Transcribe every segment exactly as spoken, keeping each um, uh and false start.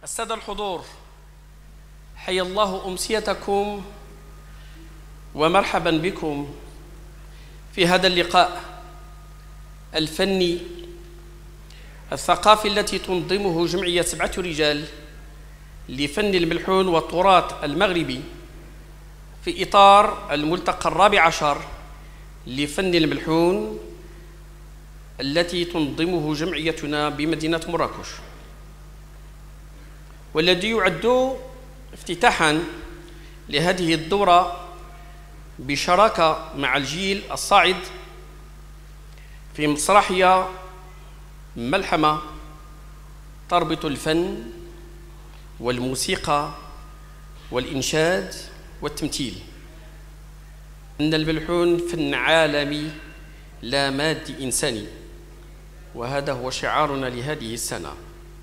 السادة الحضور، حيا الله أمسيتكم ومرحبا بكم في هذا اللقاء الفني الثقافي التي تنظمه جمعية سبعة رجال لفن الملحون والتراث المغربي في إطار الملتقى الرابع عشر لفن الملحون التي تنظمه جمعيتنا بمدينة مراكش، والذي يعد افتتاحاً لهذه الدورة بشراكة مع الجيل الصاعد في مسرحية ملحمة تربط الفن والموسيقى والإنشاد والتمثيل. أن الملحون فن عالمي لا مادي إنساني، وهذا هو شعارنا لهذه السنة.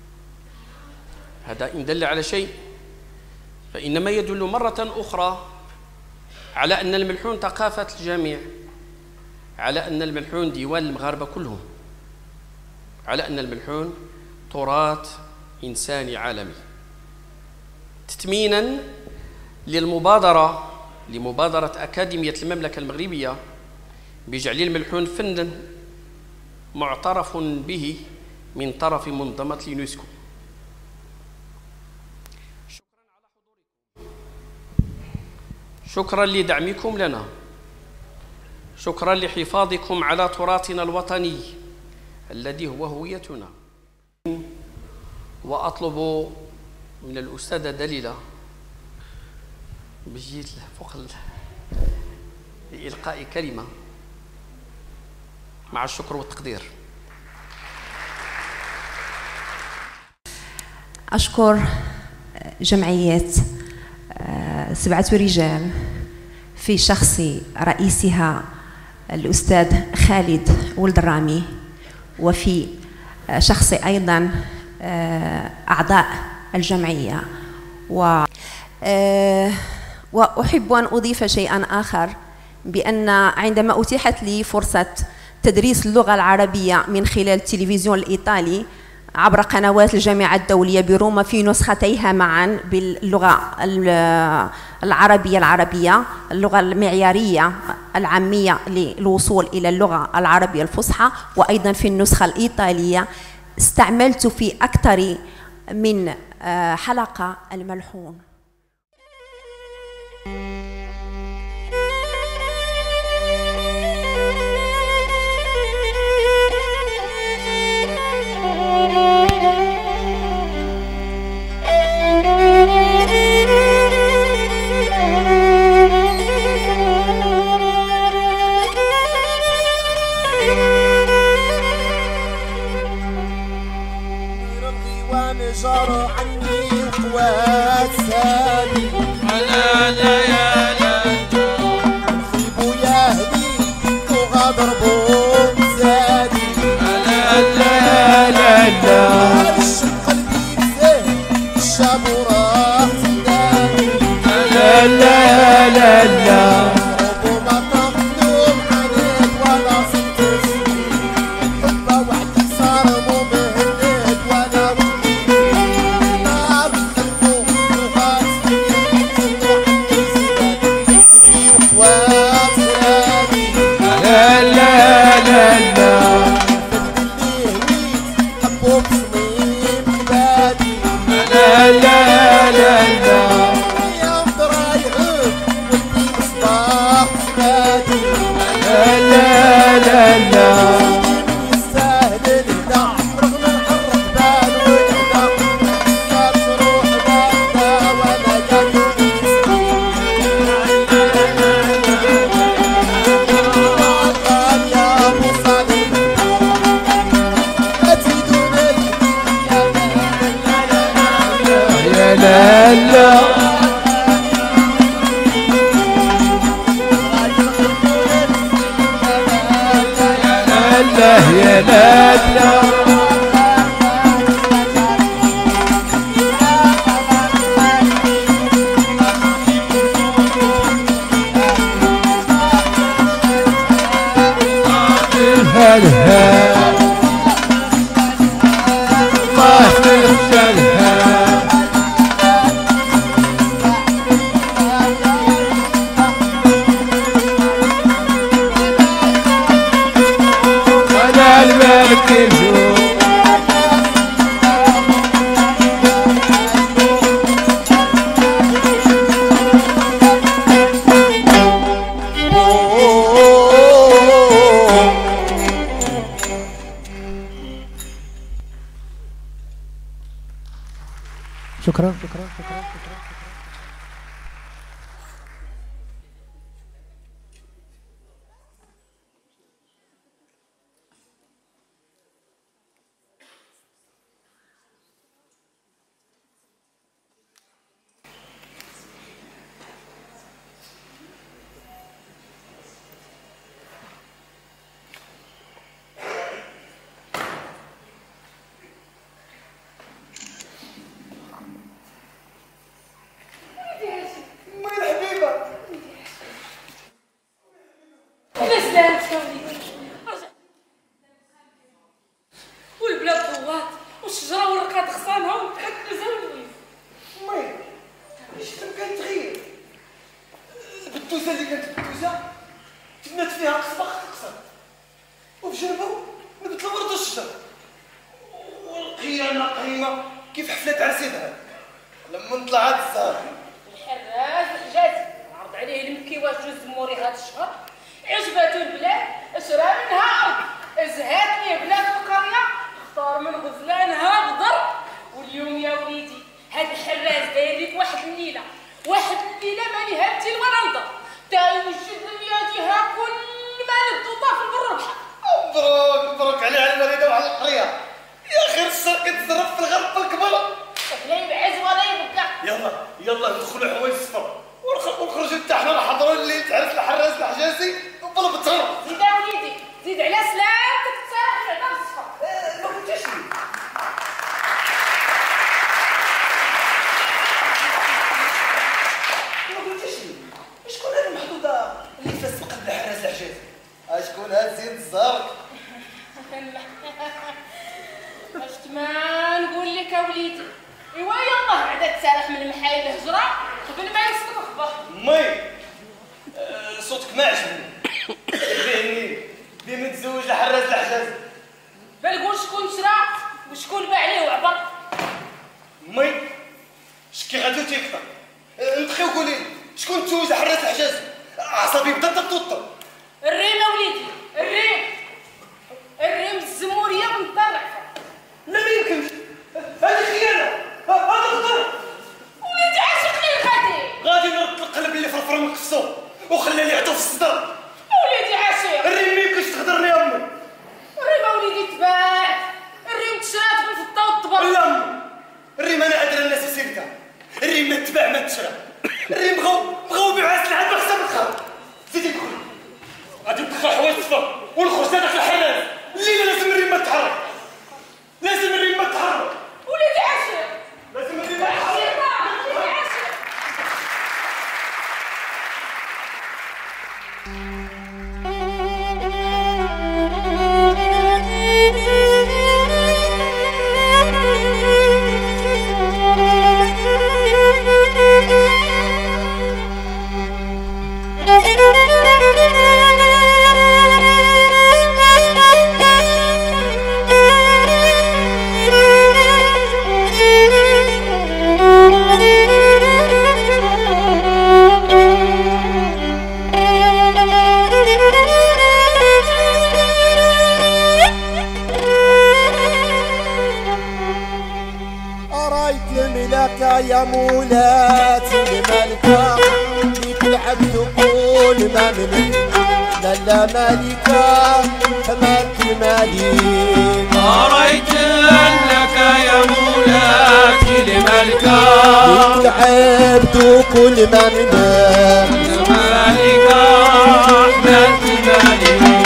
هذا إن دل على شيء فإنما يدل مرة أخرى على أن الملحون ثقافة الجميع، على أن الملحون ديوان المغاربة كلهم، على أن الملحون تراث إنساني عالمي. تتميناً للمبادرة لمبادرة أكاديمية المملكة المغربية بجعل الملحون فناً معترف به من طرف منظمة اليونسكو. شكراً لدعمكم لنا، شكراً لحفاظكم على تراثنا الوطني الذي هو هويتنا. وأطلب من الأستاذة دليلة بجيت فوق لإلقاء كلمة مع الشكر والتقدير. أشكر جمعية سبعة رجال في شخص رئيسها الأستاذ خالد ولد الرامي، وفي شخص أيضا أعضاء الجمعية. و وأحب أن أضيف شيئا آخر، بأن عندما أتيحت لي فرصة تدريس اللغة العربية من خلال التلفزيون الإيطالي عبر قنوات الجامعة الدولية بروما في نسختيها معا باللغة العربية العربية اللغة المعيارية العامية للوصول إلى اللغة العربية الفصحى، وأيضا في النسخة الإيطالية استعملت في أكثر من حلقة الملحون. جرى عني وقوات سالي على ليالي نخيبو يهدي وغضربو زادي على ليالي الشق قلبي بزاه الشاب وراه زداني على ليالي ربما تقدم عليك ولا صدت حبه وحدي صار ممهد ولا يا لا الهاب ما تنسى الهاب شكرا شكرا شكرا شكرا. والبلاد ضوات والشجره والرقاد خصانها وتحكزها ولويز. مي اش كان تغير بالدوزه اللي كانت بالدوزه تبنات فيها قصبه تقصر وبجنبه نبت الورد والشجر والقيامه قيمه كيف حفله عرسيدها لما طلعت الزهر. الحراج الحجازي عرض عليه المكي واش جوز موري هذا الشهر عجبته البلاد اشرى منها ارض ازهات ليه بلاد القريه اختار من غزلانها غدر. واليوم يا وليدي هاد الحراز داير ليك واحد الليله واحد الليله ما ليها تيل ولا نضر تا يوجد لياديها كل ما للضوضاء في البر والبحر. مبروك مبروك على على الوليده وعلى القريه يا خير الشر كتزرب في الغرب الكبر لا يبعز ولا يبقى. يلا يلا ندخلوا حوايج الصفر ونخرجوا حتى حنا نحضروا الليل تعرف الحراز الحجازي وبلا بالتهرب. زيد يا وليدي زيد على سلامتك تصرح في العذاب الصفر. ما كنتش ما كنتش شكون هذه المحدوده اللي فاس قلب الحراز الحجازي؟ شكون هاد زين الزرق؟ اش ما نقول لك يا وليدي ايوا يلاه بعدا تسارح من المحايل الهجره قبل ما يصدق الخبر. مي أه صوتك ما عجبني بيني بين متزوج لحراز الحجازي بل قول شكون شرا وشكون باع عليه وعبر. مي شكي غادي تيكثر انتخي وقولي لي شكون تزوج لحراز الحجازي؟ اعصابي بدات تتوتر. الريم يا وليدي الريم الريم الزموريه من الدار. لا ما يمكنش هذه خيانه هذا خطر. وليدي عاشق لي غادي غادي نرد القلب اللي فرفر من قفصو وخلى لي عطو في الصدر. وليدي عاشق الريم ما يمكنش تهضرني يا امي. الريم يا وليدي تباع الريم تشرات بالفضه والطبر. لا امي الريم انا ادرى الناس يسيرتها. الريم ما تباع ما تشرى. الريم بغاو بغاو يبيعوا السلعه بحساب الخام. زيدي دخل غادي ندخل حوايج الصفر ونخرج هذاك الحراز. الليله لازم الريم ما تتحرك لازم الريم ما تتحرك. وليدي عاشق لازم الريم ما تتحرك. وليدي عاشق. يا مولاتي الملكة بيك العبد وكل ما ملك لا لا مالكة حماك الملك. أريت لك يا مولاتي الملكة بيك العبد وكل ما ملك مالكة حماك الملك.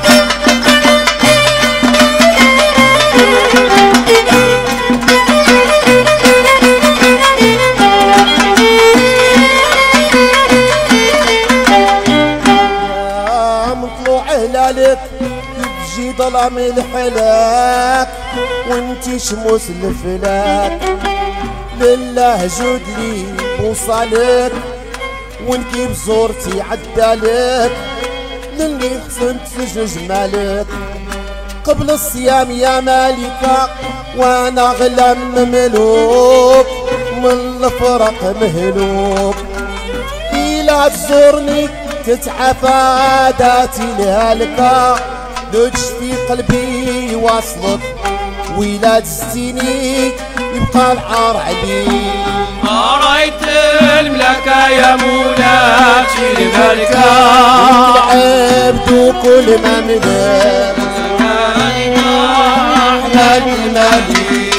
لك تجي ظلام الحلاك وانتي شموس الفلاك لله جود لي وصالك ونجيب زورتي عدالك للي خصنت في جمالك قبل الصيام يا مالكة وانا غلام مملوك من الفرق مهلوك إلا تزورني تتعافى داتي الهلكة لو تشفي قلبي واصلك ويلا تستيني يبقى العار عليك رايت الملكة يا مولاتي الملكة العبد وكل ما مدام أحمد الملك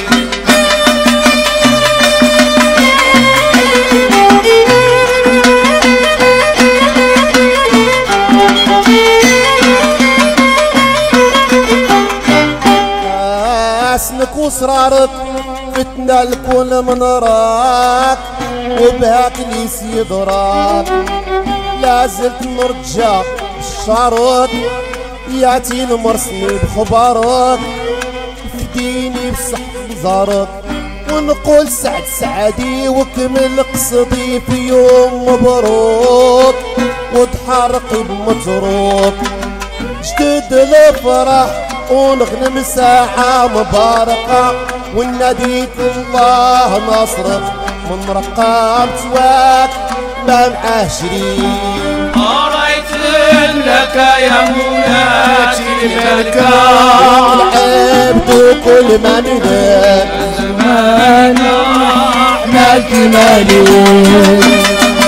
اسمك وصرارك فتنا الكل من راك وبهاك ليس يضراك لازلت مرجع بالشارك ياتي المرسمي بخبارك فديني بصح بزارك ونقول سعد سعدي وكمل قصدي في يوم مبروك وتحرق بمتروك جدد الفرح ونغنم ساعة مباركة وناديك الله نصرك من رقام سواك ما معاه شريك رايت لك يا مولاتي الملكة العبد وكل ما نداك زمان أحمد الملك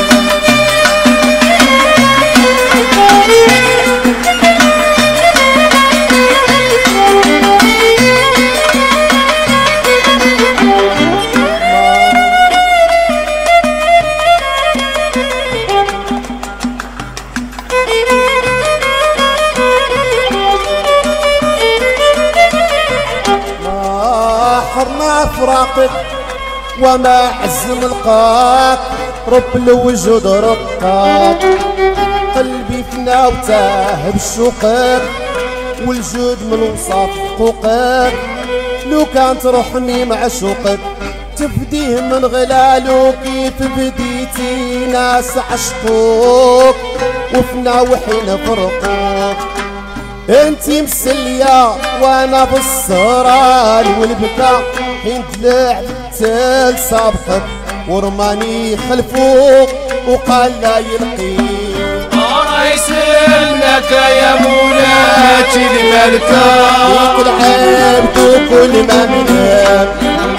فراقك وما عز ملقاك رب الوجود رقاك قلبي فنا وتاه بشوقك والجود من وصاف حقوقك لو كانت روحني معشوقك تفديه من غلالو كيف بديتي ناس عشقوك وفنا وحين فرقوك انتي مسلية وانا بالسهران والبكا حين طلعت تل سابقك ورماني خلفوك وقال لا يلقيك رايس لك يا مولاتي الملكة فيك العبد وكل ما منك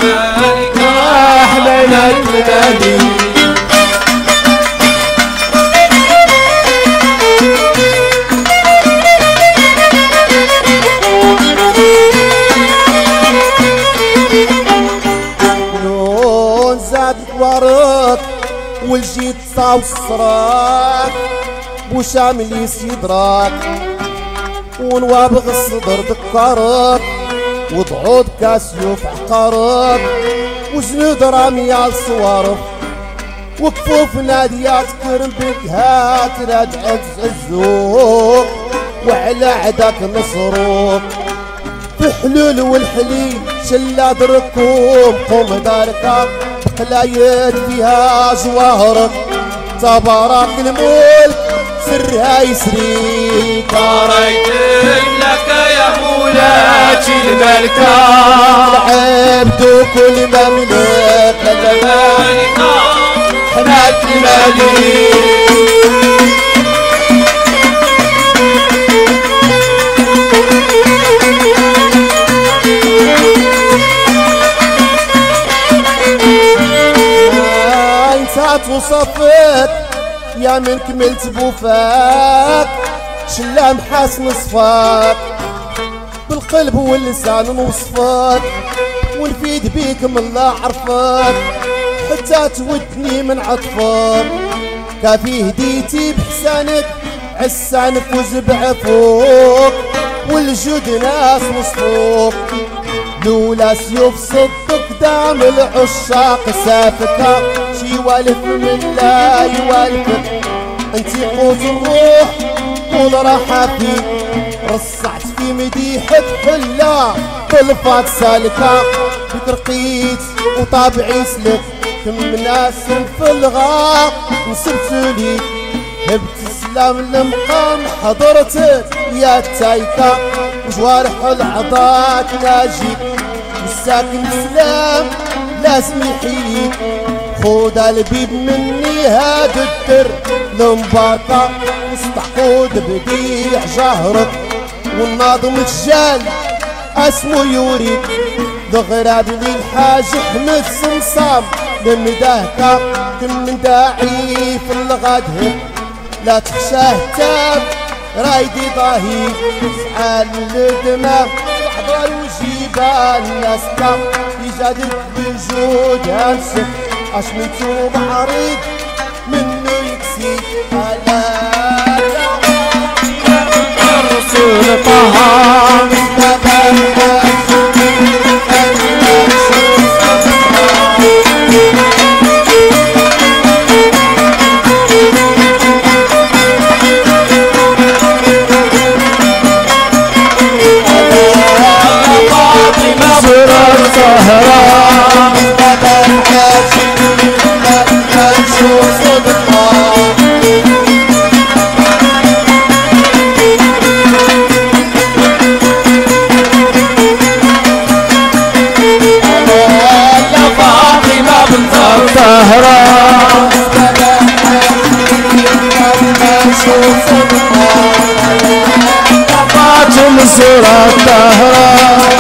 أحمد الملك وراك والجيت صاو الصراك وشامل يسيدراك ونوابغ الصدر دكارك وضعود كاسيو في عقارك وجنود رامية الصوارف وكفوف ناديات كرم بكهات رادعة عزوك وعلى عداك نصروك في حلول والحليب شلاد ركوب قوم دارك بقلايد فيها جواهرك تبارك الملك سرها يسريك رايت لك يا مولاتي الملكة العبد وكل ما ملك الملكة حماة الملك وصفك يا من كملت بوفاك شلام حاسن صفاك بالقلب واللسان نوصفك ونفيد بيك من الله عرفك حتى تودني من عطفك كافي هديتي بحسانك عسان فوز بعفوك والجود ناس وصفوك لولا سيوف صدق دام العشاق سافكة شي والف من لا يوالفك انتي قوت الروح طول راحة فيك رصعت في مديحك حلا طلفات سالكة بك رقيت وطابعي سلك كم ناس في الغار نسبت ليك هبت السلام لمقام حضرتك يا تايكة وجوارح العضات ناجيك والساكن سلام لازم يحييك. خود البيب مني هاد الدر لمباطة وسط عقود بديع جهرك والناظم الجال اسمو يوريك. الغراب للحاج احمد صمصام لمداهكا كم داعي في الغدهر لا تخشاه تاب رايدي ضهيك. سعال الدماغ الحضر وجيبان ناسكا يجادلك بالجود هامسك اشميتو معريض منو يكسيك. هلا الرسول طه الزورة الطهرة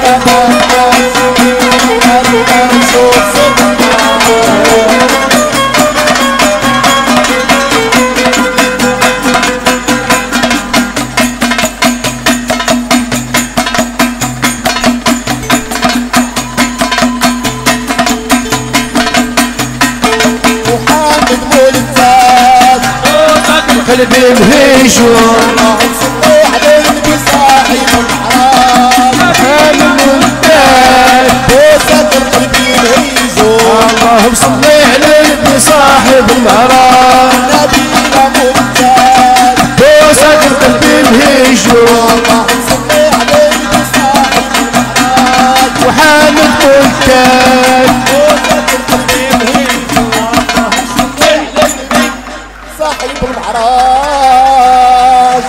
محمد مولد قلبي مهيجون اللهم صل على صاحب المعراج نبينا ممتاز وسكر قلبي الهجوم اللهم صل عليه بصاحب المعراج وحامد ممتاز وسكر قلبي الهجوم اللهم صل عليه صاحب المعراج.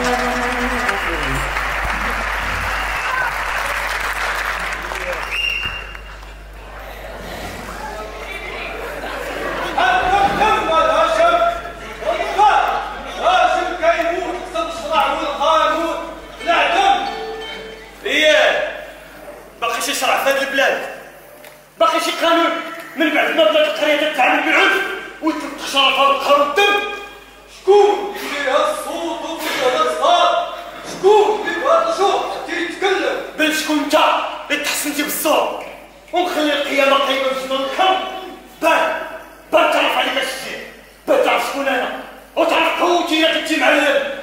يشرع في هذه البلاد باقي شي قانون من بعد ما بلاد القريه تتعامل بالعنف وتطلق شرف هذا القهر والدم. شكون اللي فيها الصوت وفيها الصوت؟ شكون اللي بهذا الشوط حتى يتكلم؟ بل شكون انت اللي تحسنتي بالصوت ونخلي القيامه قريبه من جنون الكون؟ بان بان تعرف عليك اش الشيء، بان تعرف شكون انا وتعرف قوتي يا بنتي معلم.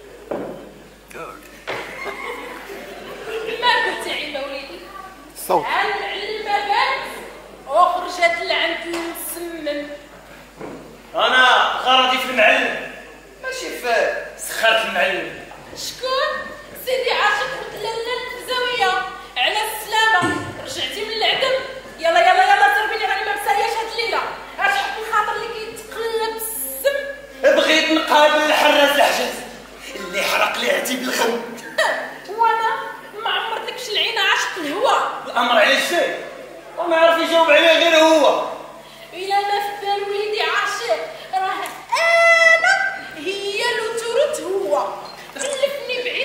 ما كنت عيبه وليدي صوت المعلمه بانت وخرجت لعند المسمم. انا غرضي في المعلم ماشي في سخرة المعلم. شكون؟ سيدي عاشق متللل في زاويه على السلامه. رجعتي من العدم؟ يلا يلا يلا تربيني راني ما مسالياش هاد الليله. اش حق الخاطر اللي كيتقلب السم. بغيت نقابل الحراس الحجاز اللي حرق لي عتي بالخم. وانا ما عمرتكش العينه عاشق الهوى. الامر على الشيء وما يعرف يجاوب عليه غير هو. الى ما في بال وليدي عاشق راه انا هي لو تورت هو. خلفني بعيد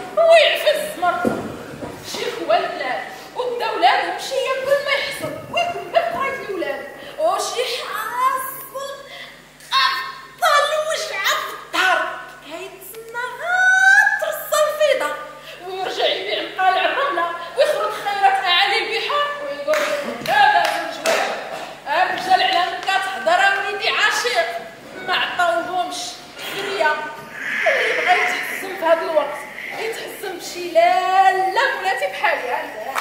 ويعفز مرته شيخ والبلاد وبدا ولادو يمشي ياكل ما يحصل وياكل بقراية الولاد وشي حاصل افضل وجعه في الدار كيتسنى غير ترصى الفيضه ويرجع يبيع مقالع الرمله ويخرج خيرات اعالي البحار ويقول هذا زوج واحد الرجال على من كتحضر وليدي عاشق ما عطاوهمش فريه اللي بغا يتحزم في هذا الوقت يتحزم بشي لاله ولاتي بحالي هذا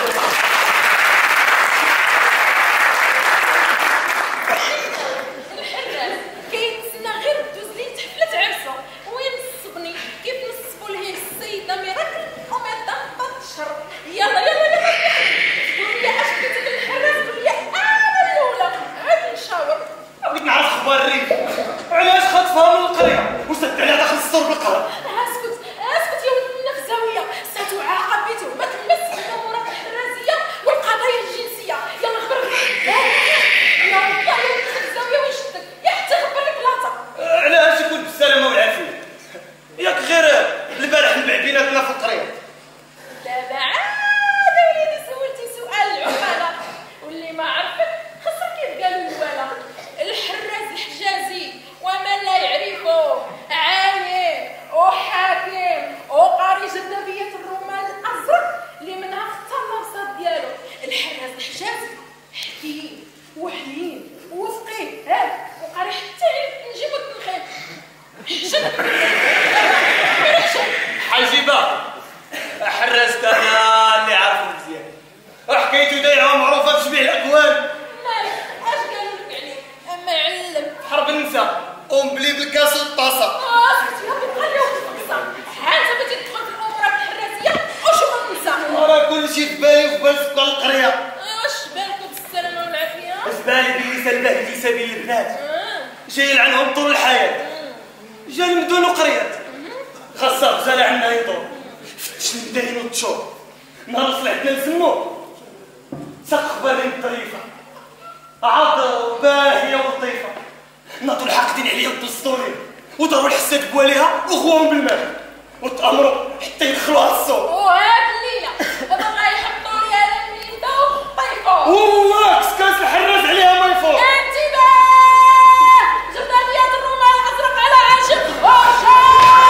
الحراس كيتسنى غير دوز لي تحفلت عرسه وين نصبني كيف نصبوا ليه السيده ميراكل ومدام بطشر يلا يلا يلا قول لي اش قلت للحراس قول لي انا الاولى عاد نشاور بغيت نعرف اخبار الريف علاش خطفها من القريه وسد عليها داخل السور بالقهر اسكت اسكت يا ولد النفساويه ساتو عاقبته ما تلمس الامورات الحرازيه والقضايا الجنسيه يلا خبرني يا ربي يا ولد النفساويه ويشدك يا حتى خبر لك لاطه علاش يكون بالسلامه والعافيه ياك غير البارح نبع بيناتنا في القريه دابا عاد وليدي سولتي سؤال العقلاء واللي ما عرفك خسر كيف قالوا الولا الحراز الحجازي ومن لا يعرفه عالم وحاكم وقاري جذابيه الرومان الازرق اللي منها اختار الوسط ديالو الحراز الحجازي حكيم وحليم وفقيه هاد وقاري حتى نجيبو التنخيم حاجبه حرزت انا اللي عارفه مزيان حكايته دايره معروفه في جميع الاكوان مالك اش قالوا لك عليه معلم حرب النساء ام بلي بالكاس والطاسه اسكت يا ابو خليه وخلصه انت بغيتي تدخل في الامورات الحرازيه وشو ما ننسى انا كل شيء في بالي وفي بال سكان القريه واش بالكم بالسلامه والعافيه بالي بالنساء الله في سبيل البنات جاي يلعنهم طول الحياه جا المدن وقريات خاصة غزالة عندنا يدور فتش المداين والتشور نهار صلحتنا لسمو ساق خبارين الطريفة عاد باهية ولطيفة ناضوا الحاقدين عليا والدستورين وداروا الحساد بواليها وخواهم بالمال وتأمروا حتى يدخلوها السوق وهاد الليله بغا يحطوا لي على الميده وطيفوا وواكس كاس الحراز عليها ما يفوق انتباه جذابيات الرومان الازرق على عاشق وشاق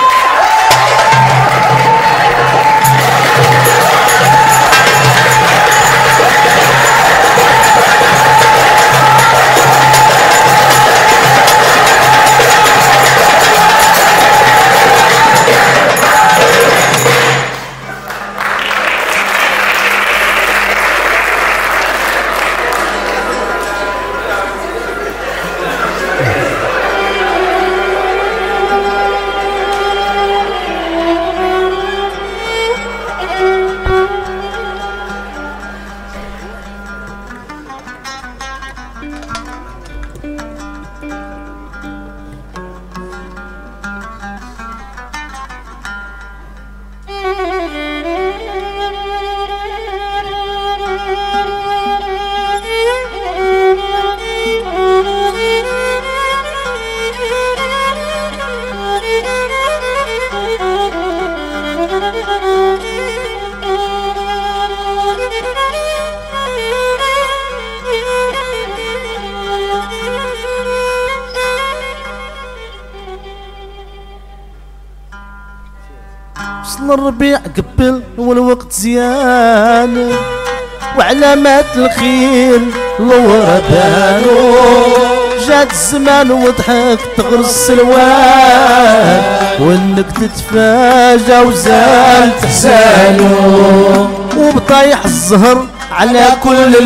وصل الربيع قبل والوقت زيان وعلامات الخيل لورا بانو جات الزمان وضحك تغرس السلوان وانك تتفاجأ وزال تحزانو وبطايح الزهر على كل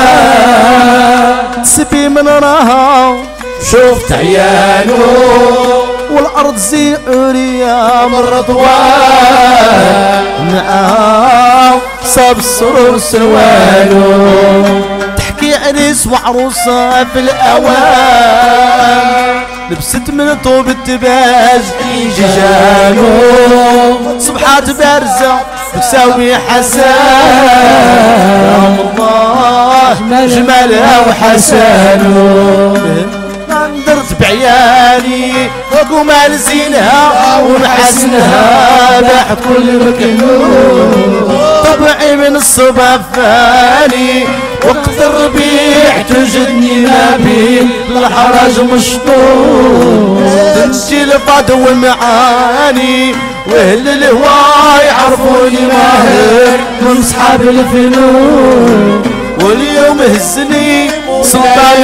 الوان تسبي من راها شوفت عيانو والارض زيرية من رضوان معاه صاب السرور سروالو تحكي عريس وعروسة في الاوان لبست من طوب التباج جيجانو صبحات بارزة تساوي حسان الله جمالها وحسانو درت بعياني وقمال زينها ومحسنها باحت كل مكنون طبعي من الصبا فاني وقت الربيع توجدني ما بين الحرج مشطور تمشي الفضو معاني واهل الهوى يعرفوني ماهر من صحاب الفنون واليوم هزني سلطان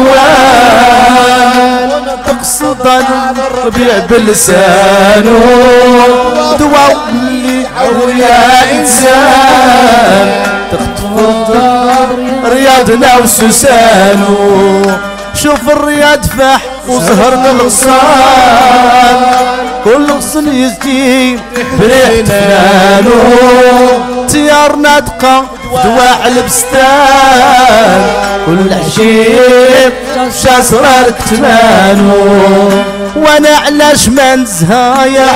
الغوان تقصد الربيع بلسانه دواء اللي ويا انسان تخطف رياضنا وسوسانو شوف الرياض فاح وزهرنا الغصان كل غصن يزجي بريح فنانو تيار ناطقة دواع البستان كل حشيب شاسرار كتمانو وانا علاش ما نزها يا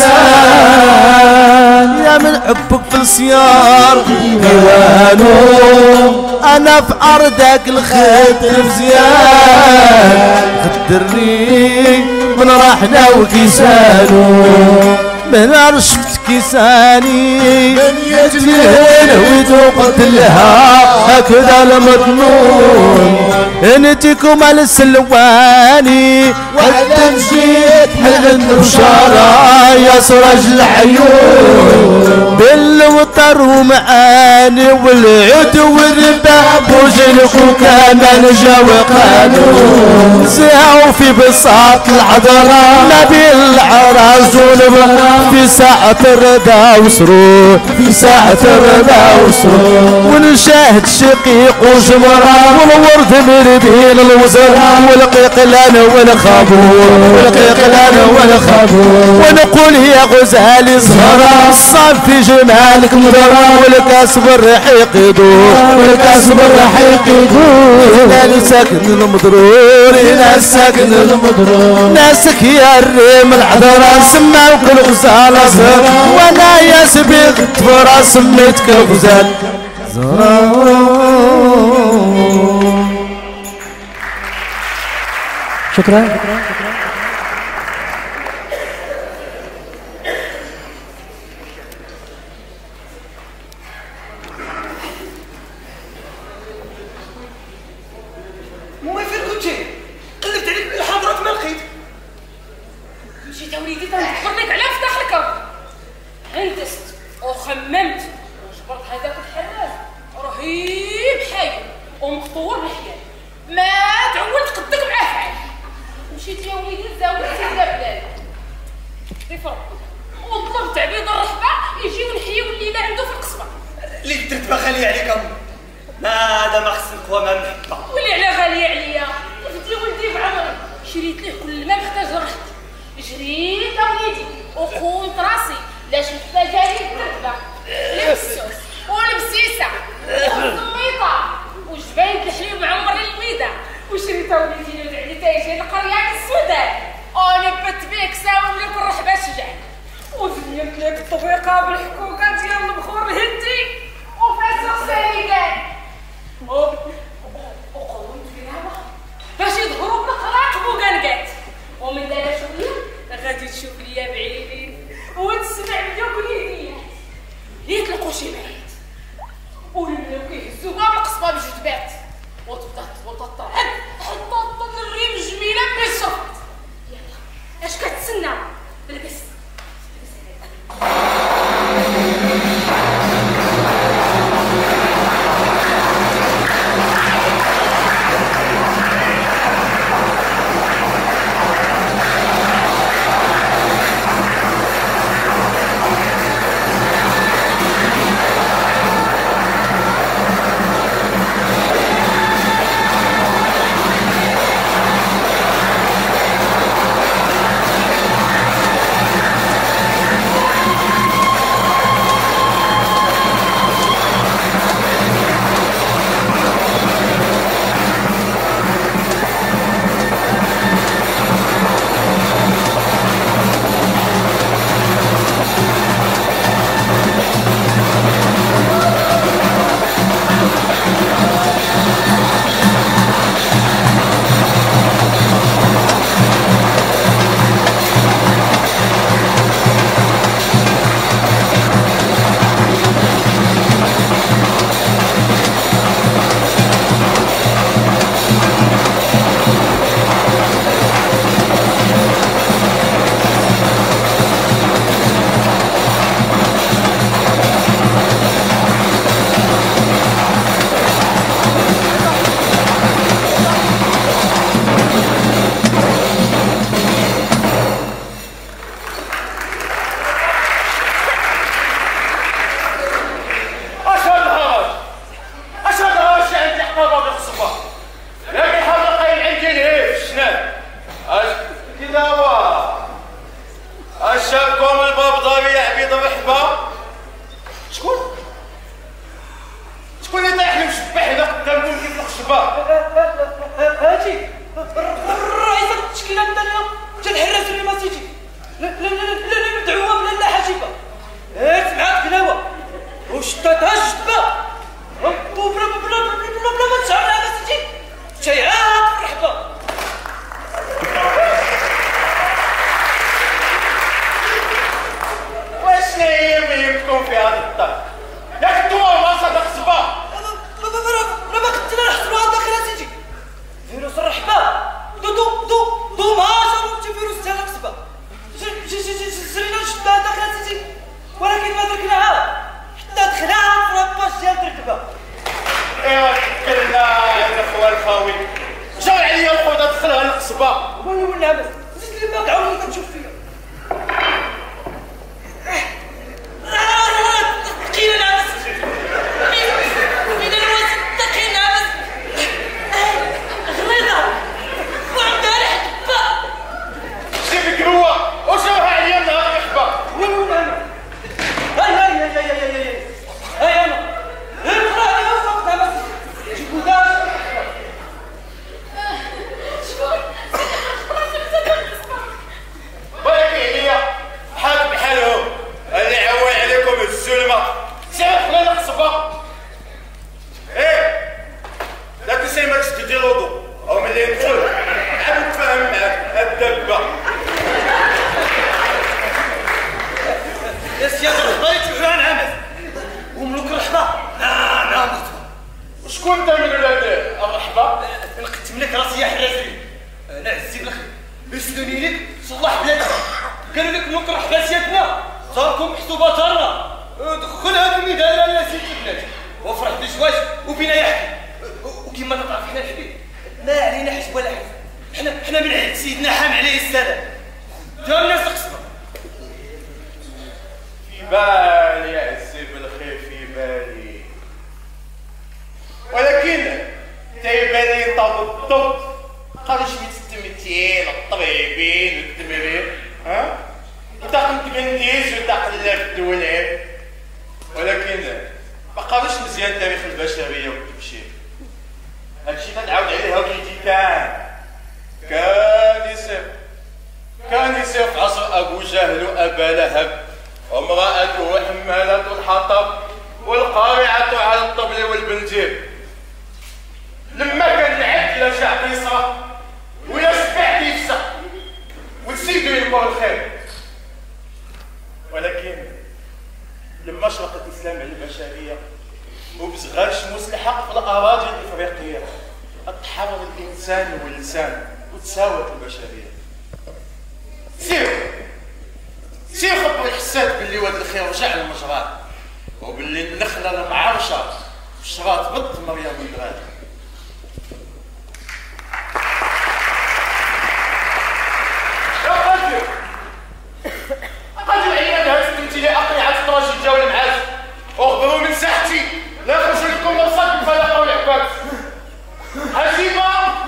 حسان يا من حبك في السيار ديوانو انا في ارضك الخيط مزيان خدرني من راحنا وكيسانو من رشفت كيساني من يجلهن ويتوقد لها هكذا المضمون انتكم السلواني حتى مشيت من النشارة يا سراج العيون بالوطر ومعاني والعود والرباب وجنك وكمان جاو قانون زاو في بساط العذراء نبي العراس ونبقى في ساعة الرضا وسرور في ساعة الرضا وسرور ونشاهد شقيق وجمرة والورد من بين الوزراء والقيقلان والخابور والقيقلان والخابور ونقول يا غزالي زهرة الصاب في جمالك مضرة والكاس بالرحيق يدور والكاس بالرحيق يدور هنا ساكن المضرور هنا ساكن المضرور ناسك يا الريم العذراء سماوك الغزال زهر وانا يا سبيق تفرى سميتك الغزال زهرة. شكرا. مو ما فين كنتي؟ قلبت عليك بالحضرات ما لقيت. مشيت وليدي تنخربيك على فتح الكون. هندست وخممت وجبرت هذاك الحراس رهيب حي ومقطور بالحياه. ما تعودت قدك معاه فعل. مشيت يا وليدي لزاوية سيدة بلال. كيف ربي؟ وطلبت عبيد الرحبة يجيو نحيو الليلة عنده في القصبة. اللي درت ما غالية عليك أمي. ما هذا ما خصك وما محبة. واللي على غالية عليا. ولدي ولدي بعمري. شريت له كل ما محتاج رحت. جريت وليدي وقومت راسي. لاش محتاجة لي الدربة. البسوس والبسيسة والزميطة وجباين الحليب معمر الميدة. وشريت وليدي للعلي تايجي القرية السودان. أنا بت بيك ساوي لك الرحبة شجع. وزينت لك الطبيقة بالحكوكة ديال البخور الهندي وفاسق سيريكان. وقومت فيها باش يظهروا بالقراق وقنقات. ومن دابا شوية غادي تشوف ليا بعينين وتسمع بدوك اليديات. يطلقوا شي بعيد والملوك يهزوا باب القصبة بجدبات وتبدا وتطلع حتى تطل الريم جميلة بالصفت. يلا اش كتسنى؟ لبس تركناها حتى دخلها في لاباج ديال الركبه. ايوا تكلنا يا خويا الخاوي جاو عليا الخوضه دخلها القصبه. وي ولا بس زيد لي باك عاود كتشوف فيا. تقيل انا بس اذا الواد تقيل انا بس غليظه وعندها الحبه. سيبك هو وشوفها عليا النهار الحبه. وي ولا انا هاي هاي هاي هاي هاي هاي انا اقرا لي وصفتها بس جيبوا دار. بالك عليا بحال بحالهم اللي عوي عليكم الزلمه سير خلينا القصبه. ايه لا تنسى ما تسدي الوضوء او ملي ندخل عاد نتفاهم معاك الدبه. يا سيادة بغيت فلان عمل وملوك الرحبة لا لا مرتبة. وشكون انت من ولاد الرحبه؟ نقدم لك راسي يا حرازي انا عزي بالخير يسلوني لك صلح بلادك. قالوا لك ملوك الرحبة سيادنا صاركم محسوبة ترنا دخل هذا الميدان يا سيد البلاد وافرح بالزواج وبينا يحكي. وكما تعرف حنا الحبيب ما علينا حسب ولا حسب. حنا حنا من عند سيدنا حام عليه السلام جا الناس قسمة. في بالي يا عزي بالخير في بالي ولكن تيبالي انت بالضبط قالوا شويه التمثيل الطبيبين والتمرين ها وتاقم تبنديز وتقلب الدولاب ولكن ما قالوش مزيان تاريخ البشريه والتبشير. هادشي تنعاود عليه وليدي كان كان يصير كان يصير في عصر ابو جهل وابا لهب وامرأته حمالة الحطب والقارعة على الطبل والبنجير. لما كان العدل جاع قيصر ولا سبع يفسق وتزيدوا يلقوا الخير. ولكن لما شرق الاسلام على البشريه وبصغار شموس الحق في الاراضي الافريقيه تحرر الانسان واللسان وتساوت البشريه. سير سير خبر الحساد باللي واد الخير رجع للمجرات وباللي النخله المعرشه شرات بط مريم البراد. يا قدر قدر علينا بهذا التمثيل اقنعه الطراجيديا والمعازف واخبروا من ساحتي لا يخرج لكم مرصاد بالفلاحه والعباد. عجيبه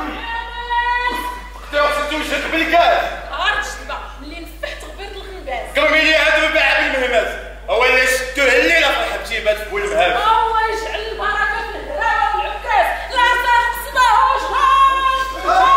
اختي وصلتي وجهك بالكاس عرفت شبا ملي نفحت غبرت الغنباز قرمي لي هاد رباع بالمهمات اولا شدوه الليله فرحتي بات في المهاب. الله يجعل البركه في الهراء والعكاز لا تقصده وجهك.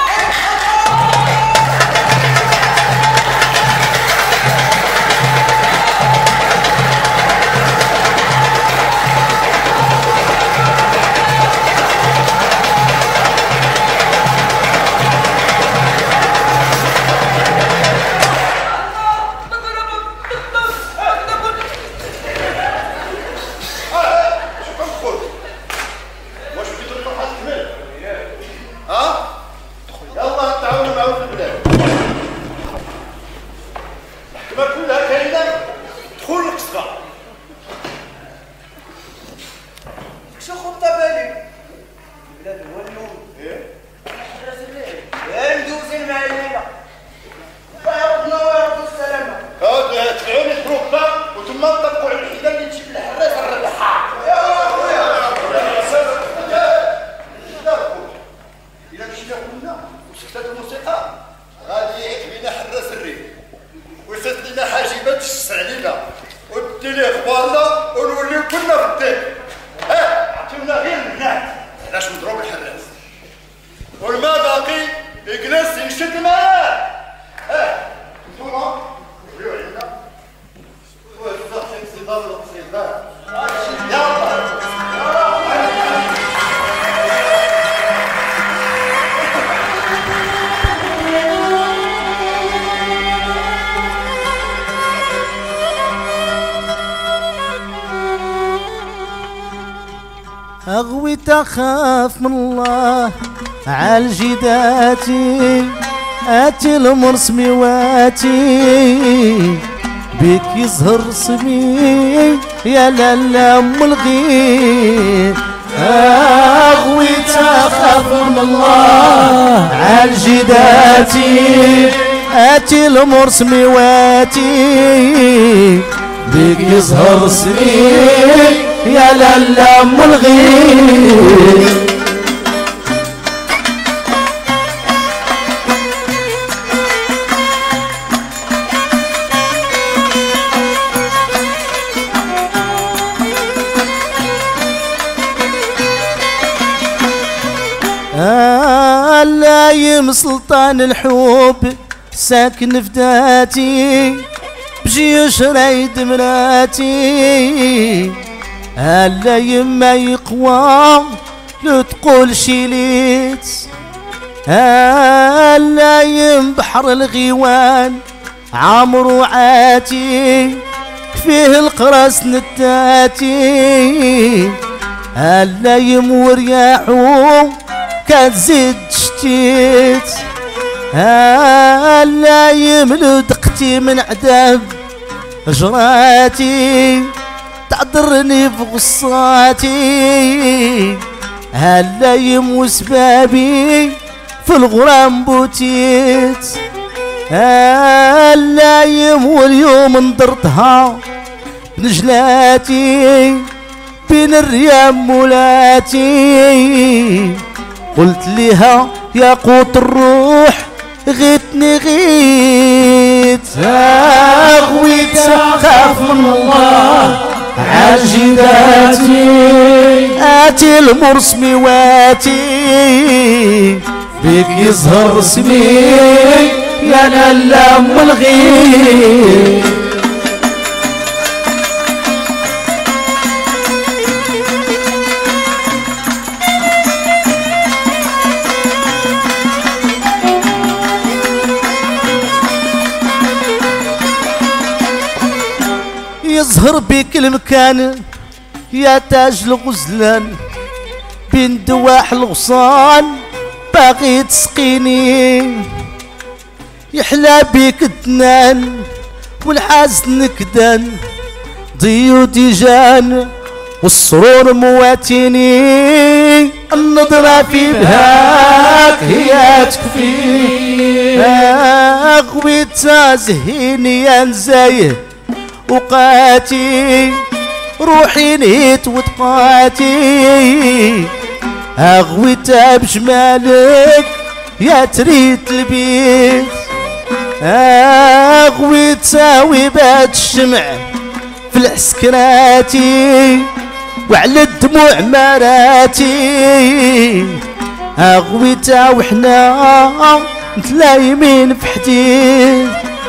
أغوي تخاف من الله عالجداتي آتي المرس ميواتي بك يظهر سمي يا لالا ام الغير. اغويت اخاف من الله عالجداتي اتي الامور سميواتي بك يظهر سمي يا لالا ام الغير. اللايم سلطان الحب ساكن في ذاتي بجيوش رايد مراتي. اللايم ما يقوى لو تقول شيليت. اللايم بحر الغيوان عمرو عاتي فيه القرص نتاتي. اللايم ورياحو كتزيد شتيت. اللايم لو دقتي من عذاب جراتي تعذرني في غصاتي. اللايم وسبابي في الغرام بوتيت. اللايم واليوم نضرتها بنجلاتي بين الريام مولاتي. قلت ليها يا قوت الروح غيتني غيت. اغويت اخاف من الله عالجداتي اتي الامور سميواتي بك يظهر سمي يا لالا ام الغير. يظهر بك المكان يا تاج الغزلان بين دواح الغصان باغي تسقيني. يحلى بك الدنان والحزن كدان ضيو ديجان والسرور مواتيني. النظرة في بهاك هي تكفيني. اغويتا زهيني يا نزايه وقاتي روحي نهيت وتقاتي. اغويتا بجمالك يا تريد البيت. اغويتا وبات الشمع في العسكراتي وعلى الدموع مراتي. اغويتا وحنا متلايمين في حديد.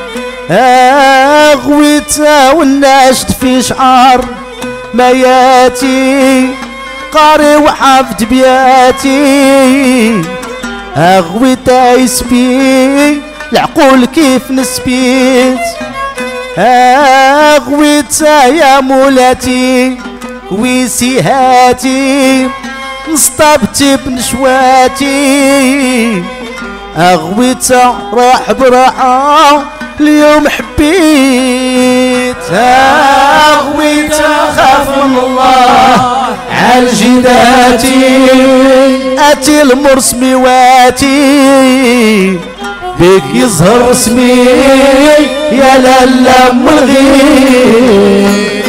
اغويتا والناشد في شعار مياتي قاري وحافظ بياتي. اغويتا يسبي العقول كيف نسبيت. اغويتا يا مولاتي ويسيهاتي نصطبتي بنشواتي. اغويتا راح براحة اليوم حبيت. اغويتا خاف من الله عالجداتي اتي الامور سميواتي بك يظهر اسمي يا لالا ام الغير.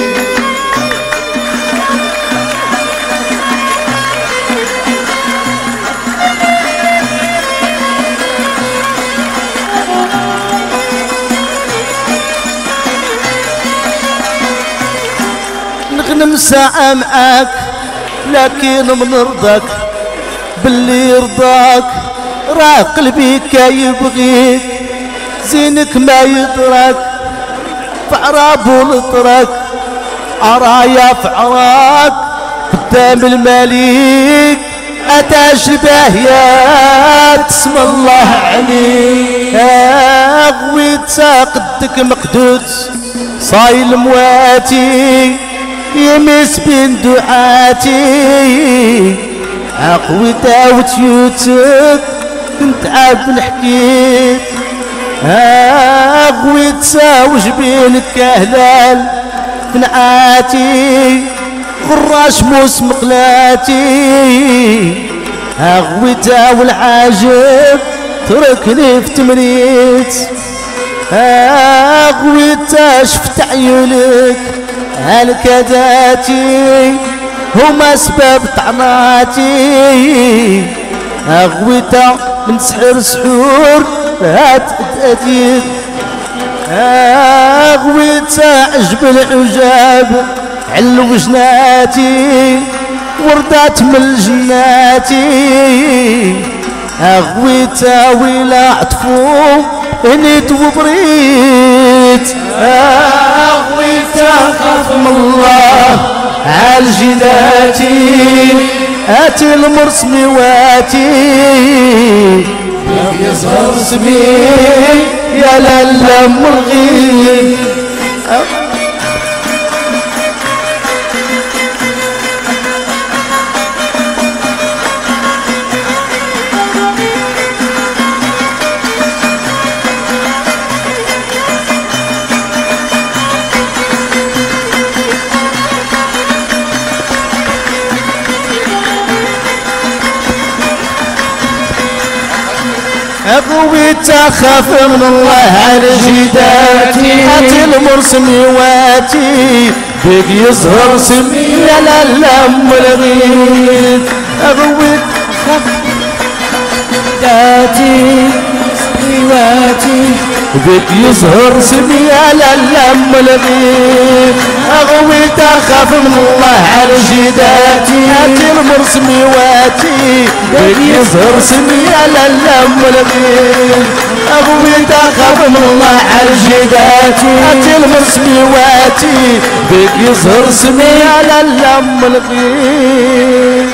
نغنم ساعة معاك لكن من رضاك باللي يرضاك راه قلبي كيبغيك. زينك ما يدرك في عراب ولطرك عرايا في عراك قدام المليك. اتاش باهيات اسم الله عليك. اغويتا قدك مقدود صايل مواتي يمس بين دعاتي. اقويتا وتيوتك كنت عاب نحكيت اغوي تساوج بينك هلال بنعاتي غراش موس مقلاتي اغوي تاول عاجب تركني في تمريت اغوي شفت عيونك هالكداتي هما سبب طعناتي اغويتا من سحر سحور هات اديت اغويتا عجب العجاب علو جناتي وردات من جناتي اغويتا ويلا عطفو انيت وبريت اغويتا خاف من الله عالجداتي اتي المرس مواتي يظهر سمي يا للم الغيب اغوي تخاف من الله على جداتي اتي المرس مواتي بيك يظهر سمي يا للم الغيث اغوي تخاف جداتي مواتي بيك يظهر سمي يا للم الغيث اغوي تخاف من الله على جداتي اتي المرس مواتي بيك يظهر سمي يا للم الغيث اغوي تخاف من الله على جداتي اتي المرس مواتي بيك يظهر سمي يا للم الغيث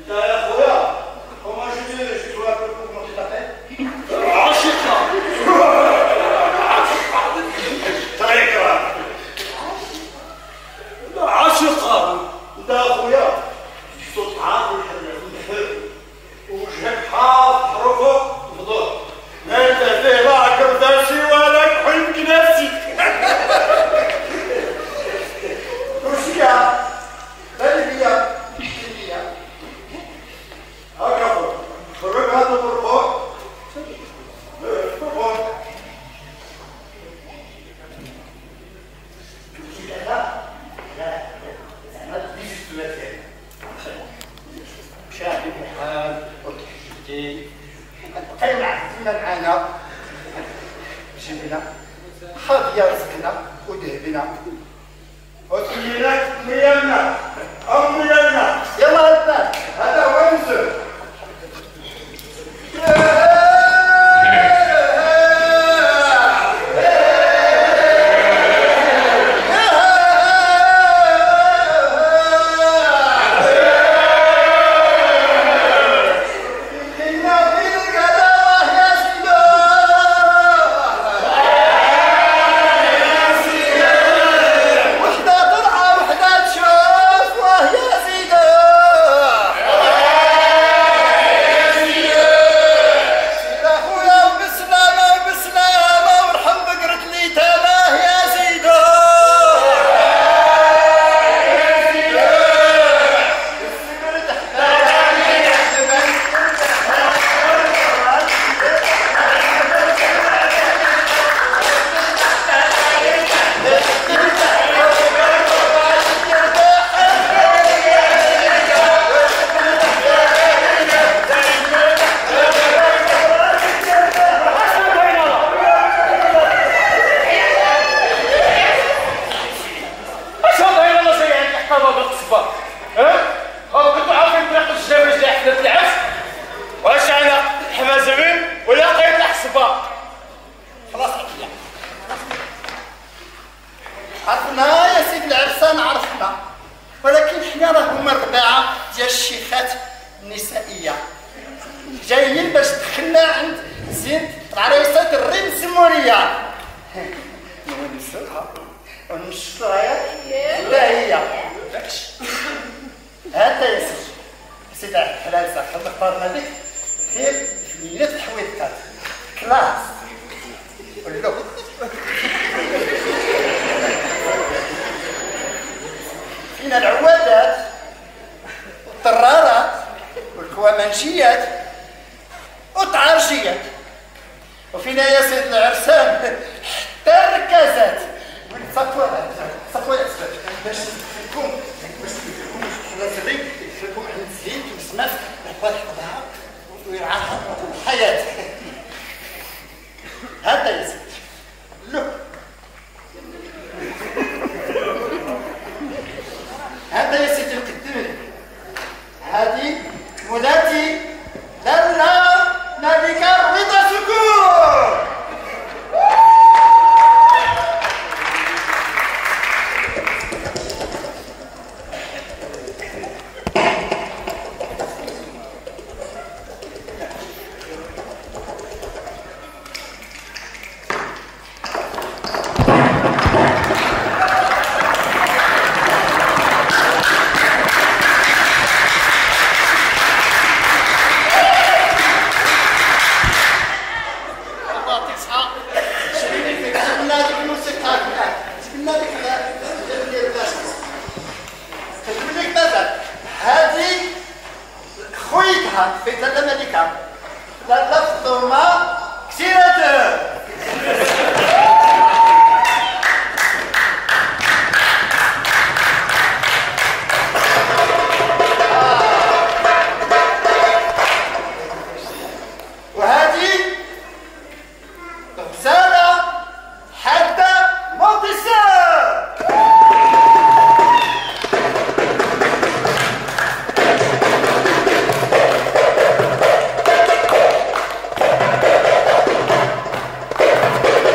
Thank you.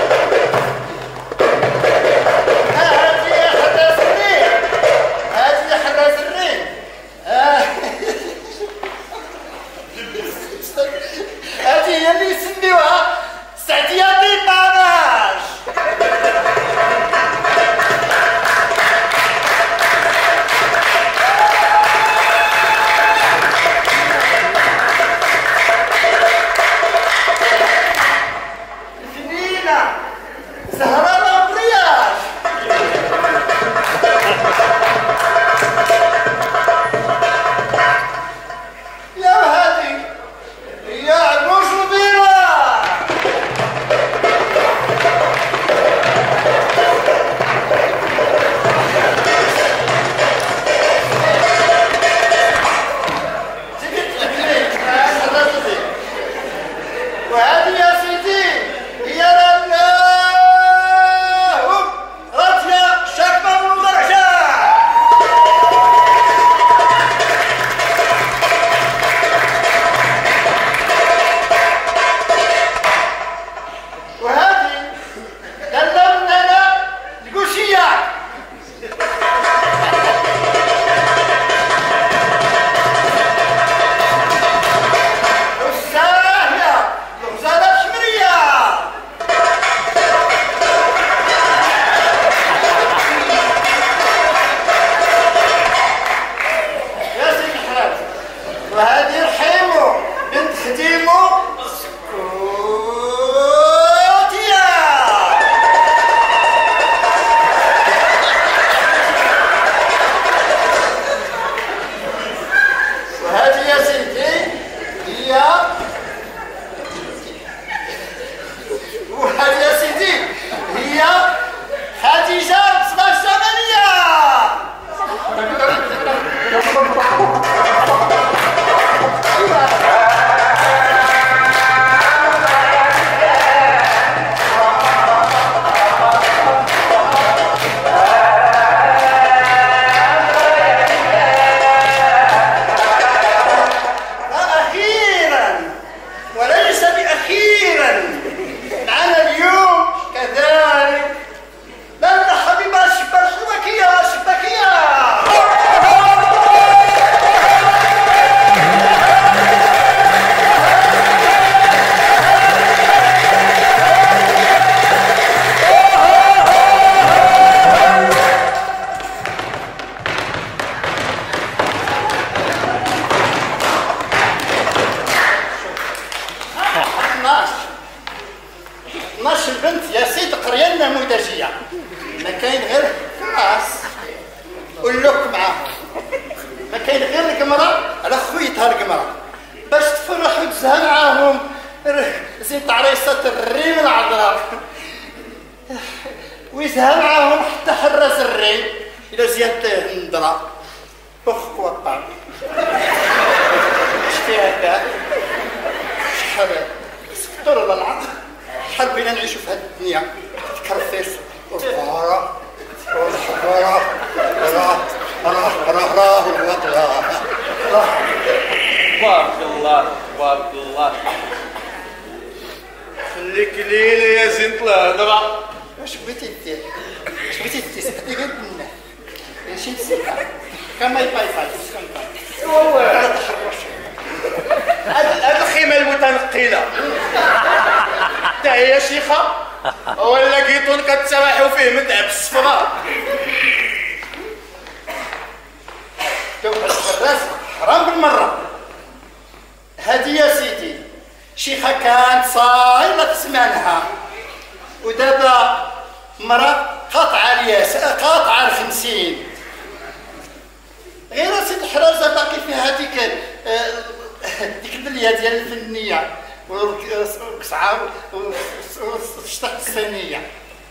هادي رحيمو بنت خديمو سكوتيا. وهذه يا سيدي هي وهذه يا سيدي هي خديجة صغار ثمانية. أخيرا وليس بأخيرا معنا اليوم كذلك لنا حبيبة شباكية شباكية. اثناش البنت يا سيدي قرية نموذجية، ما كاين غير خلاص واللوك معاهم، ما كاين غير القمرة على خويتها القمرة باش تفرح وتزهى معاهم زيت عريسة الريم العذراء ويزهى معاهم حتى حراس الريم إلى زيادة النضرة بخ وطعم. اش فيها هكا؟ شحال سكتور ولا العقل؟ شحال بغينا نعيشو في هاد الدنيا تكرفيس والفهارة والحبارة راه راه راه راه والوطلة. بارك الله بارك الله. خليك ليلة يا زينة الهضرة. واش بغيتي دير؟ واش بغيتي دير؟ سقطي غير بنا ماشي تسكر كما يباي فاي هو هاد الخيمة المتنقلة تا هي شيخة ولا كيتون كتسرحوا فيه متعب الصفراء. شوف الراس حرام بالمرة. هادي يا سيدي شيخة كانت صايمة تسمعنها ودابا مرة قاطعة الياس قاطعة الخمسين غير سيدي حرازة باقي فيها هذيك ديك البلية ديال الفنية والقصعة والشطح الصينية.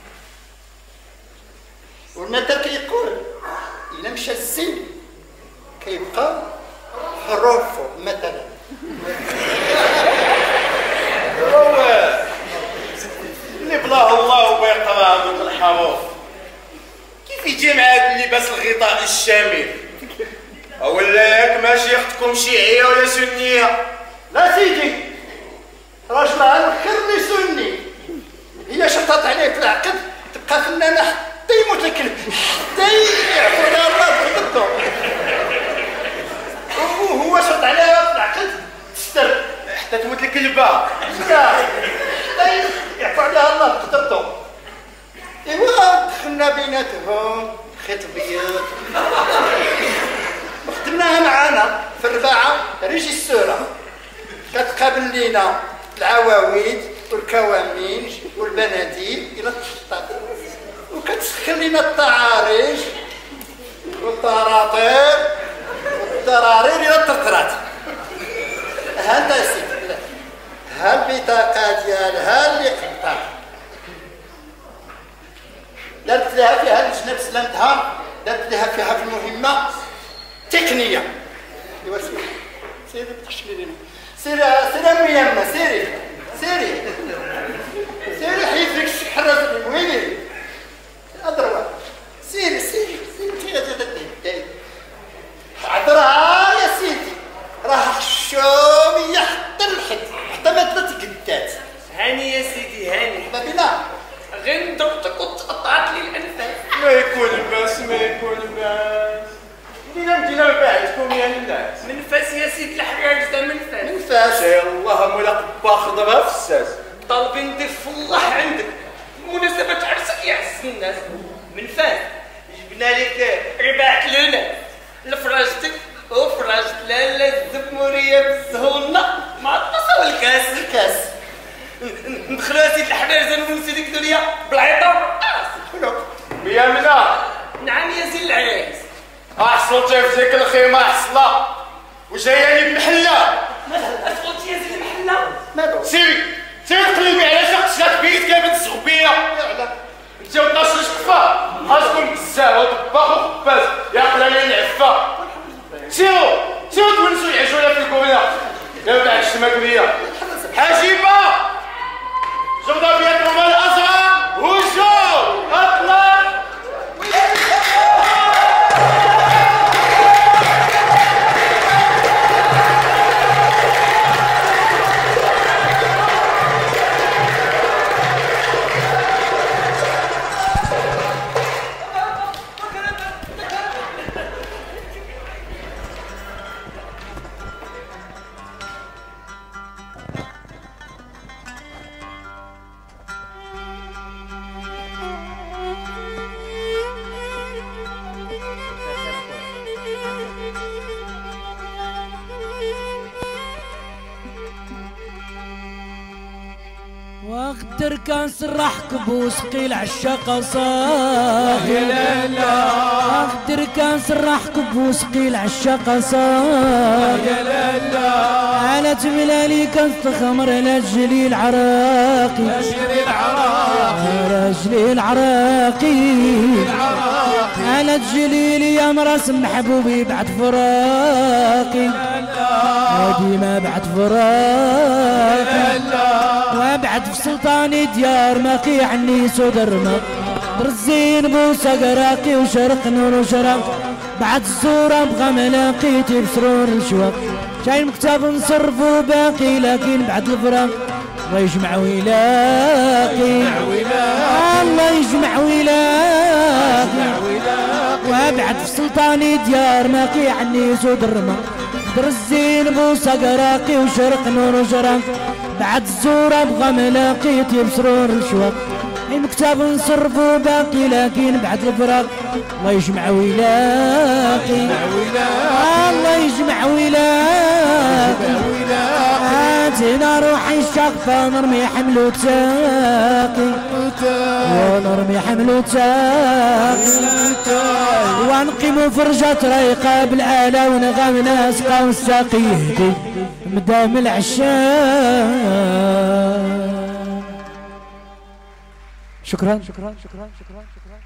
والمثل كيقول إلا مشى الزين كيبقى حروفو مثلا. هو اللي بلاه الله وبيقرا هذوك الحروف كيف يجي مع هذا اللباس الغطاء الشامل؟ ولا ياك ماشي اختكم شيعيه ولا سنيه؟ لا سيدي راجلها الخرني سني، هي شطات عليه في العقد تبقى فنانه حتى يموت لك حتى يعفو لها الله بقدو. وهو شط عليها في العقد تستر حتى تموت لك الباء. لا حتى يعفو عليها الله بقدرتو. ايوا دخلنا بيناتهم خيط بيض خدمناها معانا في الرباعه ريجيسوره كتقابل لينا العواويد والكواميج والبناديل الى التحطات وكتسخن لنا الطعاريج والطراطير والطرارير الى الطرطرات. ها انت يا سيدي ها البطاقه ديالها اللي قطعت درت لها فيها الجناب سلامتها درت لها فيها في المهمه تقنيه. ايوا سيدي سيري بتشلي لنا سيري سيري ميامنا سيري سيري سيري حيد فيك الحراس ويلي اضربها سيري سيري سيري عذرها يا سيدي راه حشوميه حتى الحد حتى ما تقدات. هاني يا سيدي هاني بابينا غير ضربتك وتقطعت لي الانفاس. ما يكون باس ما يكون باس. مدينة مدينة بعيدكم يا الناس. منفاس يا سيدي الحراج ده منفاس. منفاس يا الله مولا قبا خضرا في الساس. طالبين ندير في الله عندك مناسبة عرسك يا عز الناس. منفاس جبنا لك رباعة لونات لفراجتك وفرجت لاله الزموريه بالسهولة مع الطاسه والكاس. الكاس ندخلوا يا سيدي الحبايب ونمسوا ديك الدنيا بالعيطه. يا منا. نعم يا سيدي العريس. احصلتي في ديك الخيمه حصله وجاياني بمحله. مالها تقولتي يا سيدي المحله؟ مالو سيري سيري تقلبي على شخص شات بيت يا بنت الزغبيه. انت وطناش الشقفه خاصكم بزاف وطباخ وخباز يا قلالي العفه. سيروا سيروا تونسوا العجوله في الكومينه يا بعد الشماكليه. حاجبه جبدة بيدكم الازرق هجوم اطلق. واقدر كان سرح كبوس قيل عالشقا صاح يا لالا. واقدر كان سرح كبوس قيل عالشقا صاح يا لالا. على جملالي كان تخمر لجلي العراقي لجلي العراقي لجلي العراقي على جليل يا مرس محبوبي بعد فراقي هادي ما بعد فراقي وابعد في سلطاني ديار ماقي عني سودرما رزين بوسا قراقي وشرق نور وشرق بعد الزورة بغى ملاقيتي بسرور الشواق جاي مكتاب نصرف وباقي لكن بعد الفراق الله يجمع ويلاقي الله يجمع ويلاقي وابعد في سلطاني ديار ماقي عني سودرما رزين بوسا قراقي وشرق نور وشرق بعد الزورة بغى ملاقيتي بسرور الشواق مكتاب نصرف وباقي لكن بعد الفراق الله يجمع ويلاقي الله يجمع ويلاقي هاتينا روحي الشقفة نرمي حمل تاقي ونرمي حمل تاقي ونقيم فرجة ريقة بالآلة ونغم ناسقة والساقي يهدي مدام العشاق. شكرا شكرا شكرا شكرا شكرا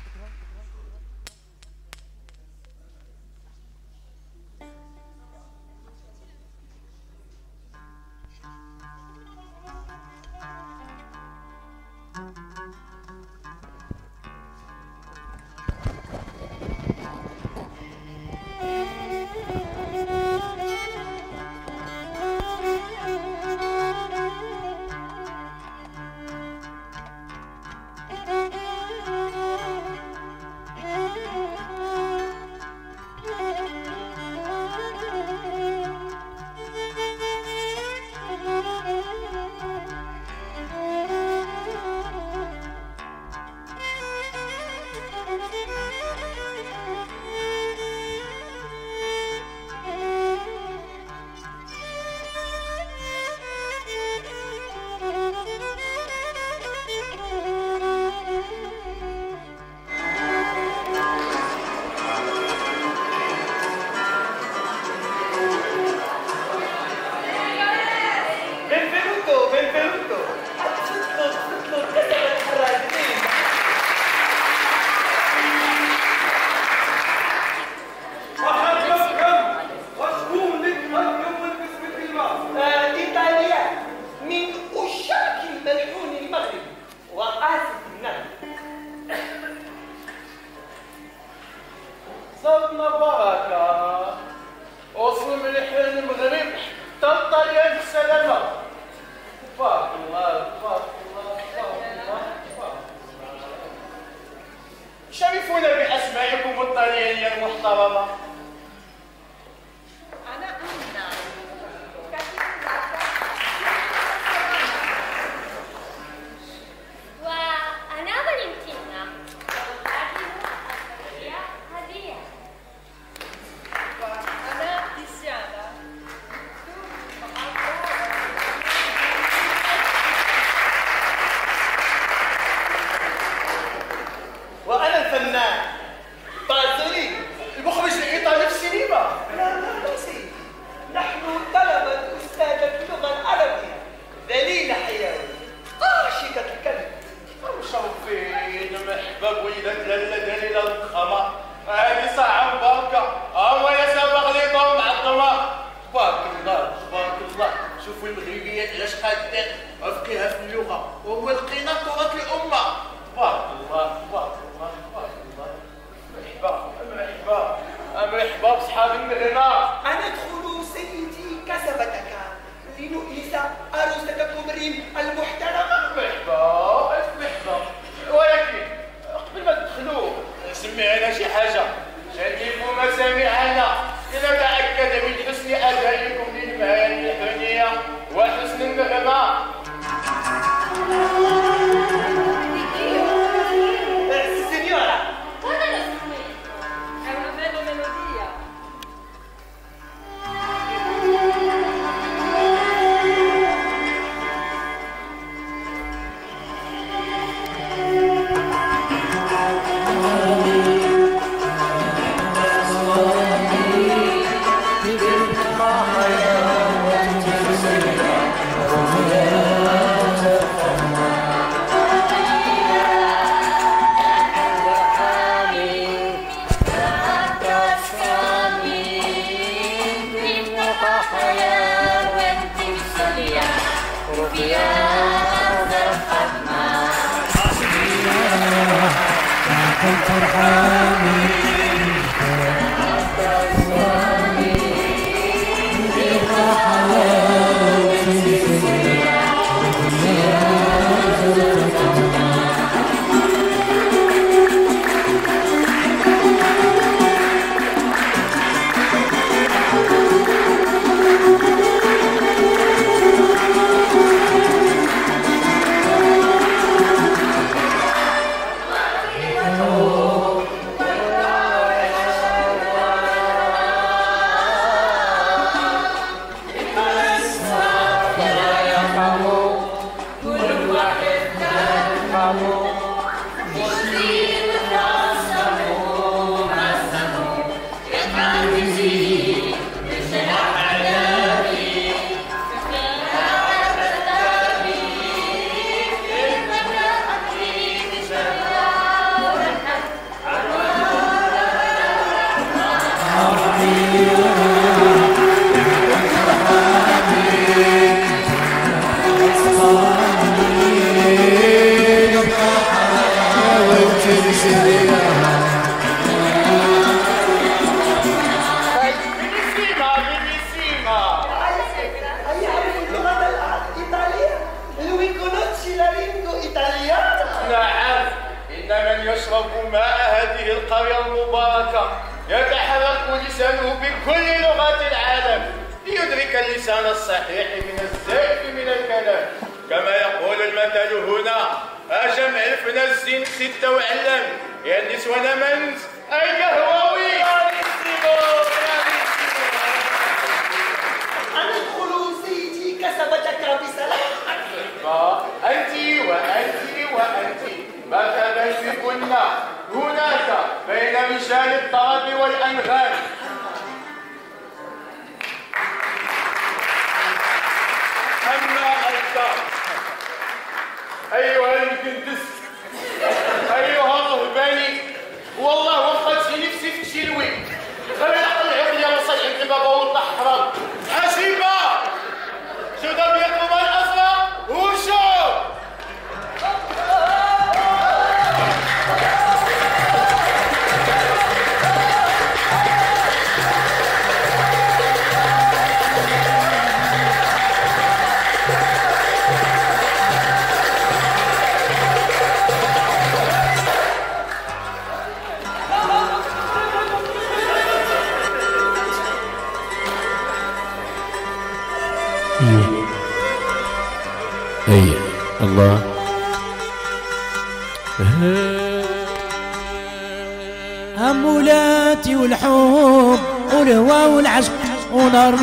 شوفوا المغربيات علاش قادين عفقيها في اللغه وهو لقينا تراث الامه. تبارك الله تبارك الله تبارك الله. مرحبا مرحبا مرحبا بصحاب المغنى. أندخل سيدي كسبتك لنؤنس عروستك مريم المحترمة. مرحبا مرحبا، ولكن قبل ما تدخلوا سمعنا شي حاجه، شرفوا مسامعنا لنتاكد من حسن ادائكم للمهام الفنيه وحسن النغمه. سينيورا اللسان الصحيح من الزيف من الكلام، كما يقول المثل هنا: أجمع الفنا الزين ستة وعلم، يا النسوان منت أي قهووي. أندخل سيدي كسبتك بسلام. أنت وأنت وأنت مرحبا بكن هناك بين رجال الطرب والأنغام. أما أنت أيها المكندس أيها الرهباني، والله وقت في نفسي في تشيلوي غير أقلعك يا وصل عند البابا والله حرام. عجيبة شو ذا بيطلب الأسرى وشو اي الله. أمولاتي والحب والهوى والعشق ونار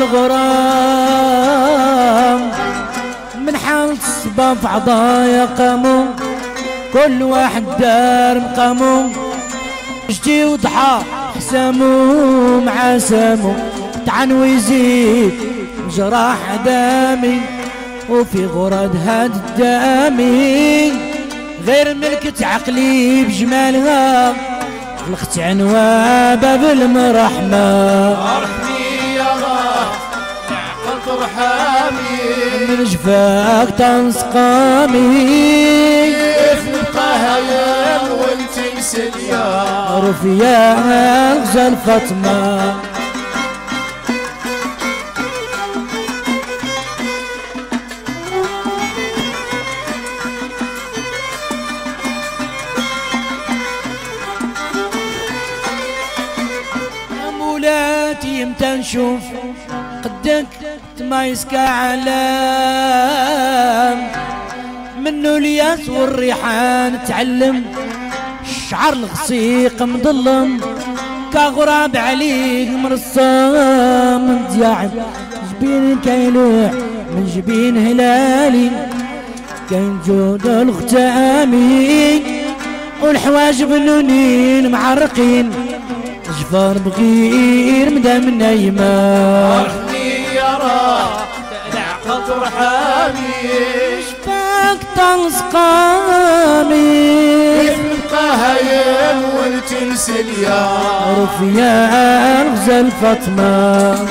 الغرام، من حالة الصبا في عضايا قاموا كل واحد دار مقامو، شتي وضحى حسامو مع سامو طعن ويزيد جراح دامي، وفي غرد هاد الدامي غير ملكة عقلي بجمالها خلقت عنوة باب المرحمة. ارحمي يا الله عقلت ترحمي من جفاك تنسقامي نبقى هيام وانت مسلية رفيع غزال فاطمة مولاتي امتى نشوف قدك تمايسك علام منو الياس والريحان تعلم الشعر الغسيق مظلم كغراب عليك مرصام ضياع جبين كيلوح من جبين هلالي كاين جود الختامي والحواجب اللونين معرقين جفار بغير مدام نايمة رحمي يا راه العقل ترحمي شفاك تنسقامي نبقى هيام وانت مسلية رفيع غزال فاطمة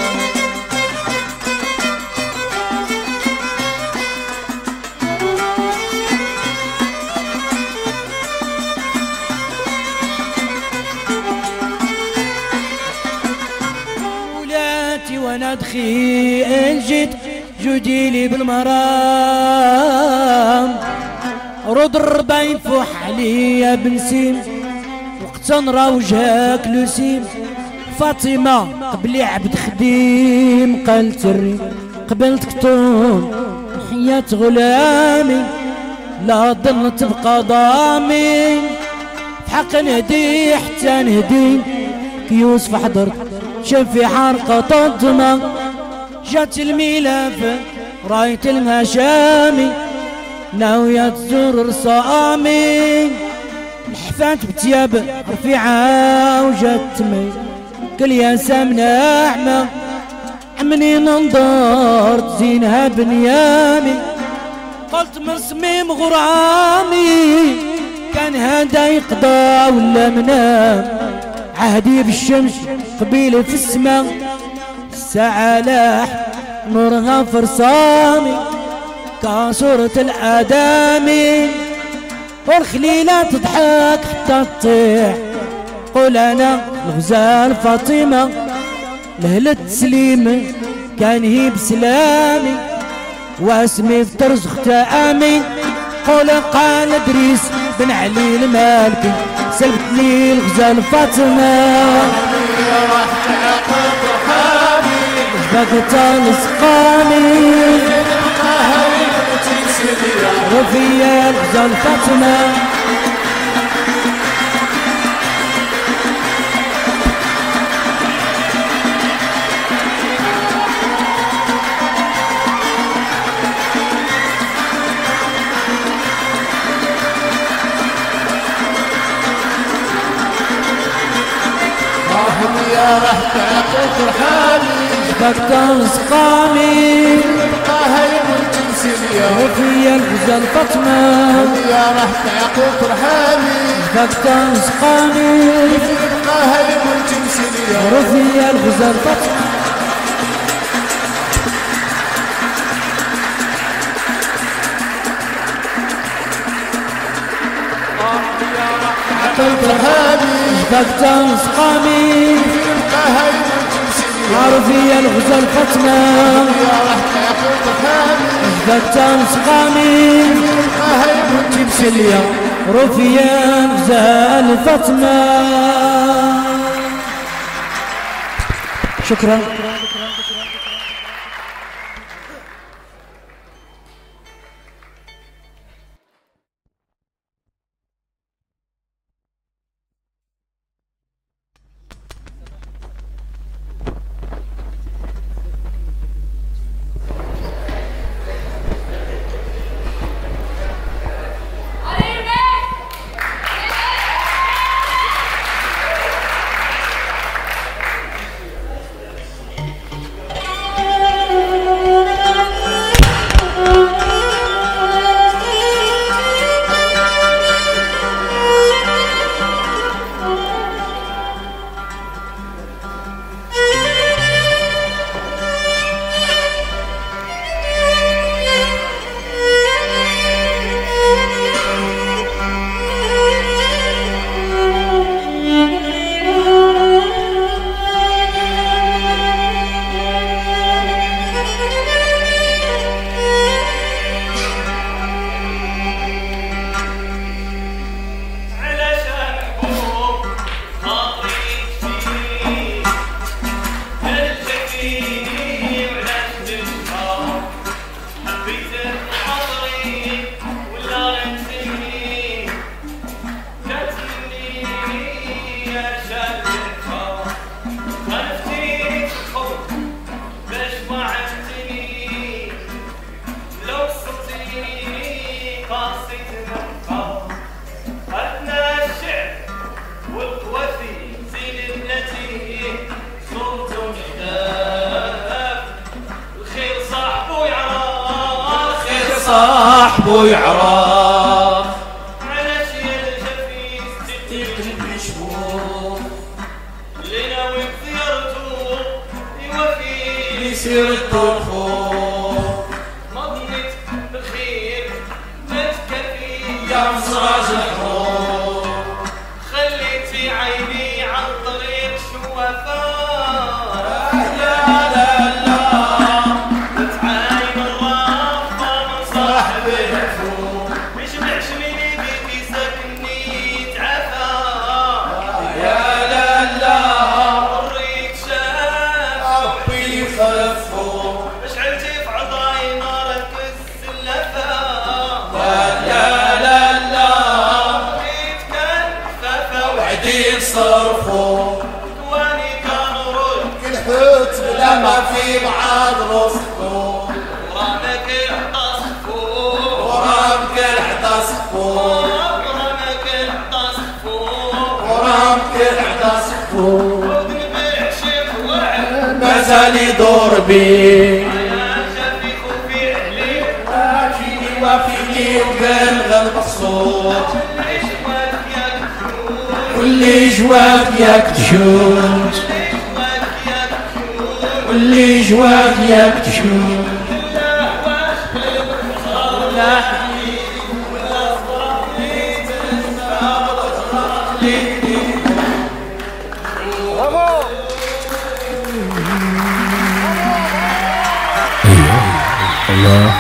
وانا دخيل جيت جودي لي بالمرام رد الربا يفوح عليا بنسيم وقت نرى وجهك لوسيم فاطمة قبلي عبد خديم قالت الري قبلت كتون حياة غلامي لا ظن تبقى ضامي في حق نهدي حتى نهدي كي يوسف حضرت شاف في حرقة طنطمة جات الميلاد رايت المشامي ناوية تزور رصامي الحفات بتياب رفيعة وجات تمي كل يا سامنا أعمى عمني ننظر تزينها بنيامي قلت من صميم غرامي كان هذا يقضى ولا منام عهدي بالشمس قبيلة في السماء الساعة لاح نورها فرصامي كصورة الآدمي والخليلة تضحك حتى تطيح قول أنا الغزال فاطمة لهلة تسليم كان هي بسلامي واسمي في طرز ختامي قول قال ادريس بن علي المالكي سلبت لي الغزال فاطمة راح تعقد رحامي جبك تنسقامي رفيع الغزال فاطمة يا راح تعقد رحامي جبك تنسقامي نبقى هيام وانت مسلية رفيع الغزال فاطمة يا راح تعقد رحامي جبك تنسقامي نبقى هيام وانت مسلية رفيع الغزال فاطمة تعقد رحامي جبك تنسقامي نبقى هيام وانت مسلية رفيع الغزال فاطمة يا راح تعقد رحامي جبك تنسقامي نبقى هيام وانت مسلية رفيع الغزال فاطمة شكرا صاحبه يعرف علاش يا الجفيس تقتل مشهور اللي ناوي بزيارته يوفي سيرته الخوف مضنت بالخير تتكفي يا مصراج الحروب خليتي عيني عن طريق شوفان صرفوا واني كانوا رول كل حوت لما في بعض رصفوا ورامك العطسفوا ورامك العطسفوا ورامك العطسفوا ورامك العطسفوا ونبيع شيخ وعد ما زال يدور بي يا شفيق وفي علي فيني وفيني وبالغ المقصود واللي جواك ياك تشوت واللي جواك ياك تشوت الله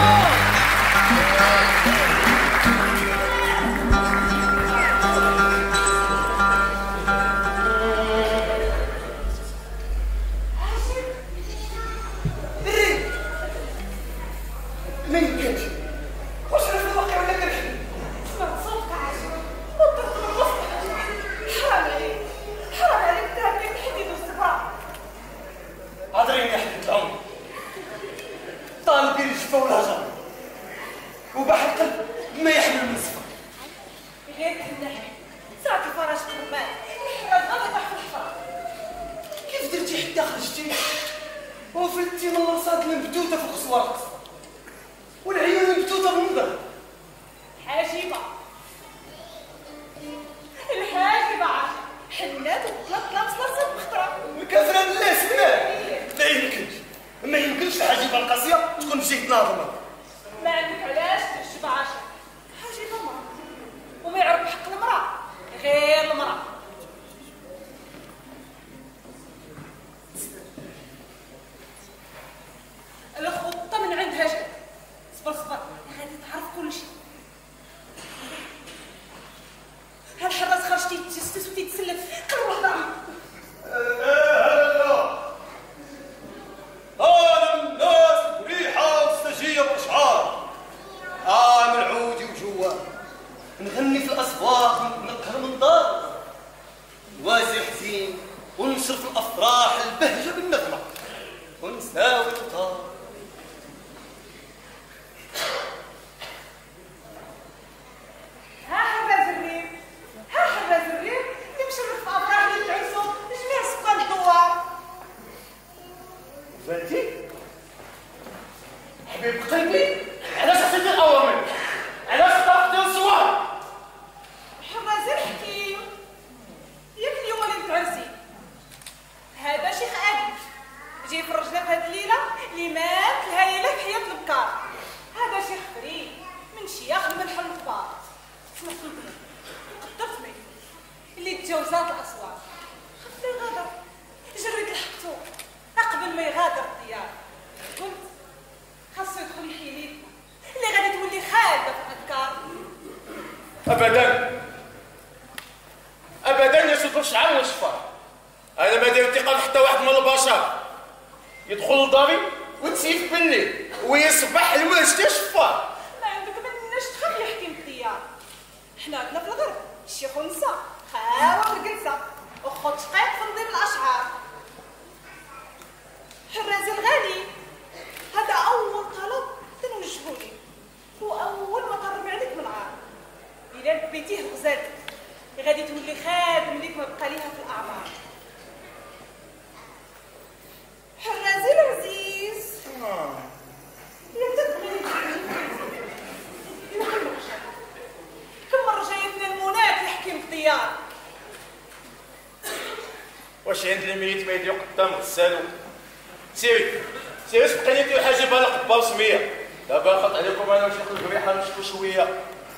واش عند الميت ما يدير قدام غسالو. سيري سيري سبقي لي دير حاجه بها قبا وسميه. دابا خط عليكم انا نمشي نخرج الريحه نشكو شويه.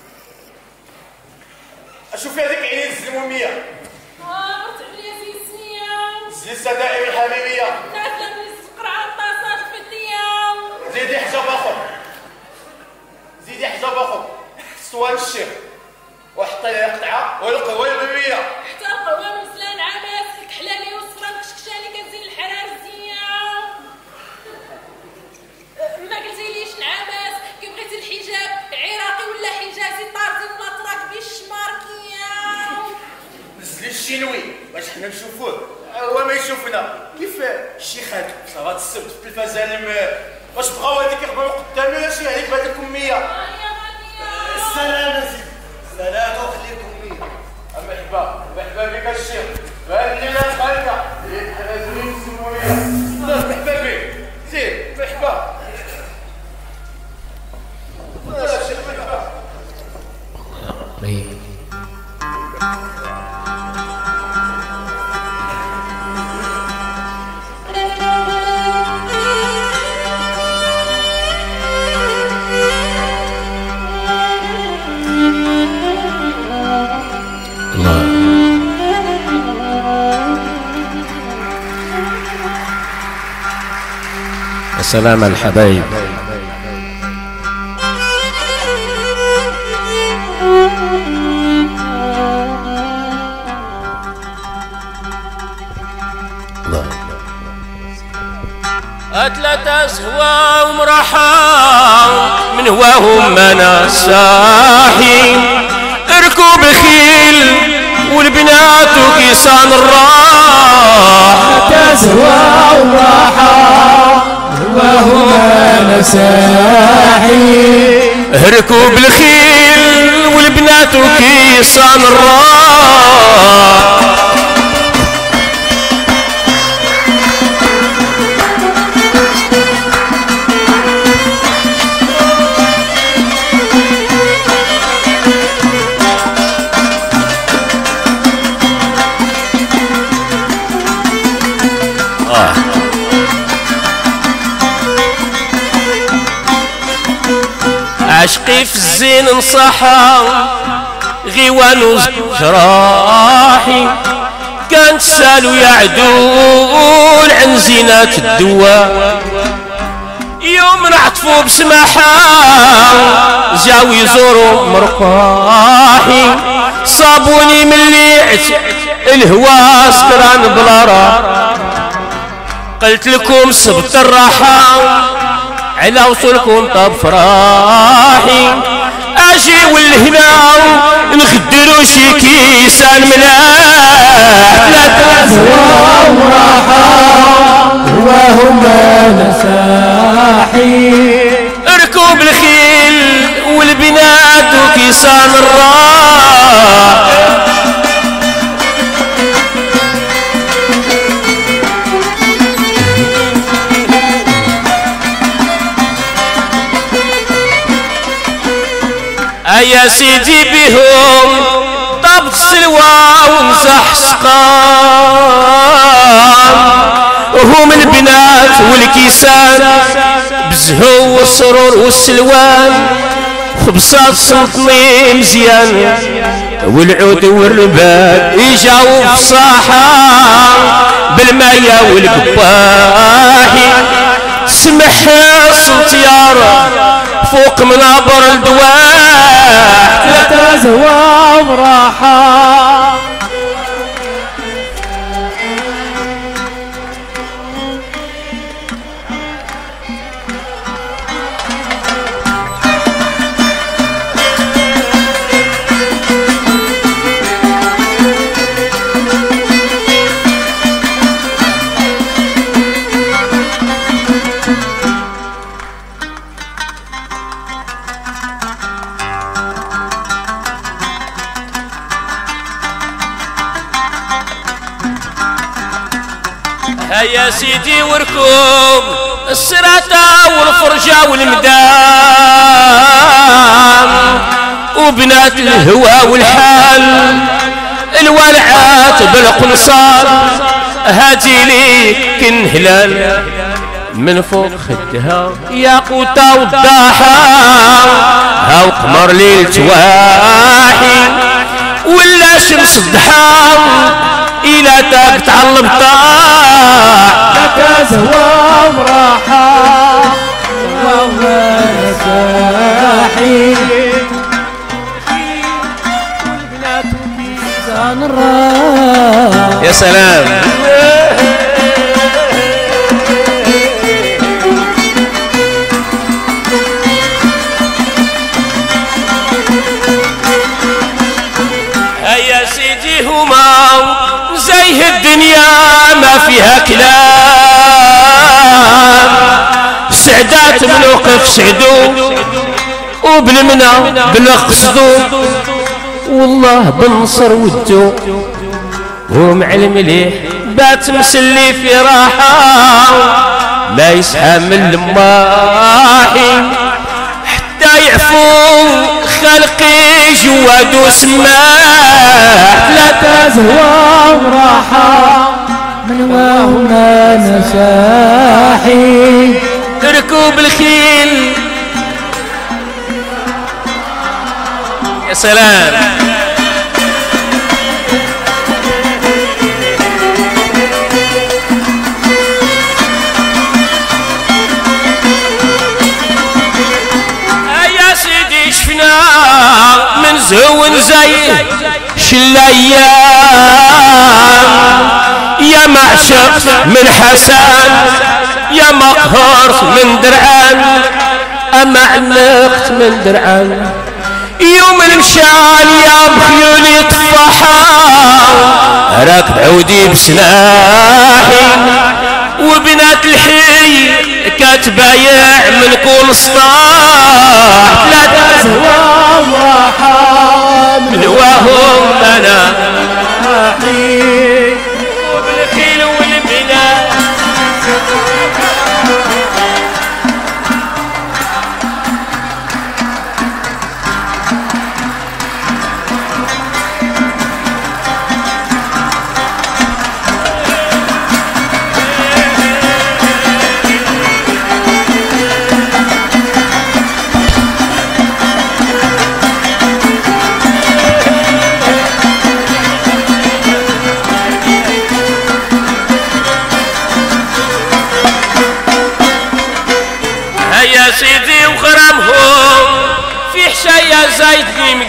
اشوفي هذيك عينين الزلموميه. اه مرت عليا زي السنيه. زي السدائر الحميميه. نازله من الزقرعه الطاسات في الديا. زيدي حجاب اخر. زيدي حجاب اخر. اسطوانه الشيخ. وحطي لها قطعه والقهوه المبيه. حتى القهوه من سلان عباس الكحلاني والصفرا مكشكشاني كتزين الحراره الزينه. ما قلتيليش العباس كي بغيتي الحجاب عراقي ولا حجازي طارزي ولا تراكبي الشماركيه. نزلي الشينوي باش حنا نشوفوه هو ما يشوفنا. كيف الشيخ هذا صافا السبت في التلفزه واش بغاو هذيك يخبروا قدامي ولا شي عليك بهذيك الكميه. السلام سيدي سلام وخليكم مية. مرحبا مرحبا بك الشيخ. بان لي لا خالده حنا السمويه. مرحبا بك زين مرحبا. الشيخ مرحبا. سلام الحبايب. ثلاثة سهوى ومرحى من هواهم انا ساحي. اركب الخيل والبنات وكيسان الراح. ثلاثة سهوى ومرحى وهم انا ساحي. ركوب الخيل والبنات وكيسان الراح. عشقي في الزين نصحى غيوان وجراحي. كان تسالو يعدول عن زينات الدواء. يوم نعطفو بسماحة جاو يزورو مرقاحي. صابوني من ليعت الهوا سكران بلا راه. قلت لكم سبت الراحة على وصولكم طب فراحي. اجي والهنا نخدرو شي كيسان ملاح. ثلاثة سوا وراحة وهم انا ساحي. ركوب الخيل والبنات وكيسان الراح. يا سيدي بهم طبت السلوى ومسح سقام. وهم البنات والكيسان بزهو والسرور والسلوان. خبصات سلطني مزيان والعود والرباب يجاو بصاحة بالمايا والقباحي. سمح السلطيار فوق منابر الدواح. ثلاثة سوا وراحة يا سيدي وركوب السراتة والفرجة والمدام. وبنات الهوى والحال الوالعات بالقنصار. هاتي لي كنهلال من فوق خدها ياقوتة والضحى هاو قمر ليل تواحي ولا شمس الضحى إلا تاك تعلم طاح لك زوا وراحة وهو ساحي والبنات ميزان الراح. يا سلام. هيا سيدي هما زي الدنيا ما فيها كلام سعدات بنوقف سعدو وبالمنى بنقصدو والله بنصر ودو ومع المليح بات مسلي في راحة ما يسحى من الماحي حتى يعفو خلقي جواد وسماح لا تزوى وراحة من وهما نساحي ركوب الخيل. يا سلام. يا سيدي شفنا من زون زي شلايام يا معشق من حسن يا مقهر من درعان أما عنقت من درعان يوم المشعل يا بخيولي طفحا راكب عودي بسلاحي وبنات الحي كتبايع من كل سطاح لا تزوى وراحة من وهم أنا ناحي وبالخيل والبنات. يا سيدي وغرامهم في حشايا زايد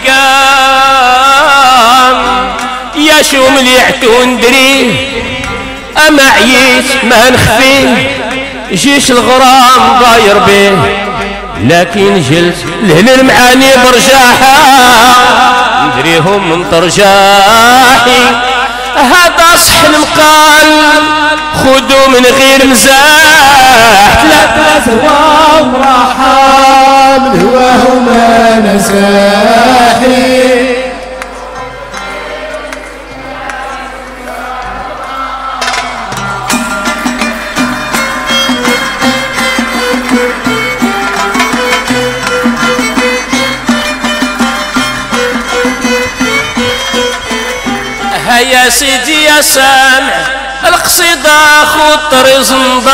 مقام يا شو مليحت وندري أما عييت ما نخفيه جيش الغرام ضاير به لكن جلت لهل معاني برجاحة ندريهم من ترجاحي هذا صحن مقال خذوا من غير مزاح لا تزوى وراحة من هواهما نساحي هيا سيدي يا سامع القصيدة خطر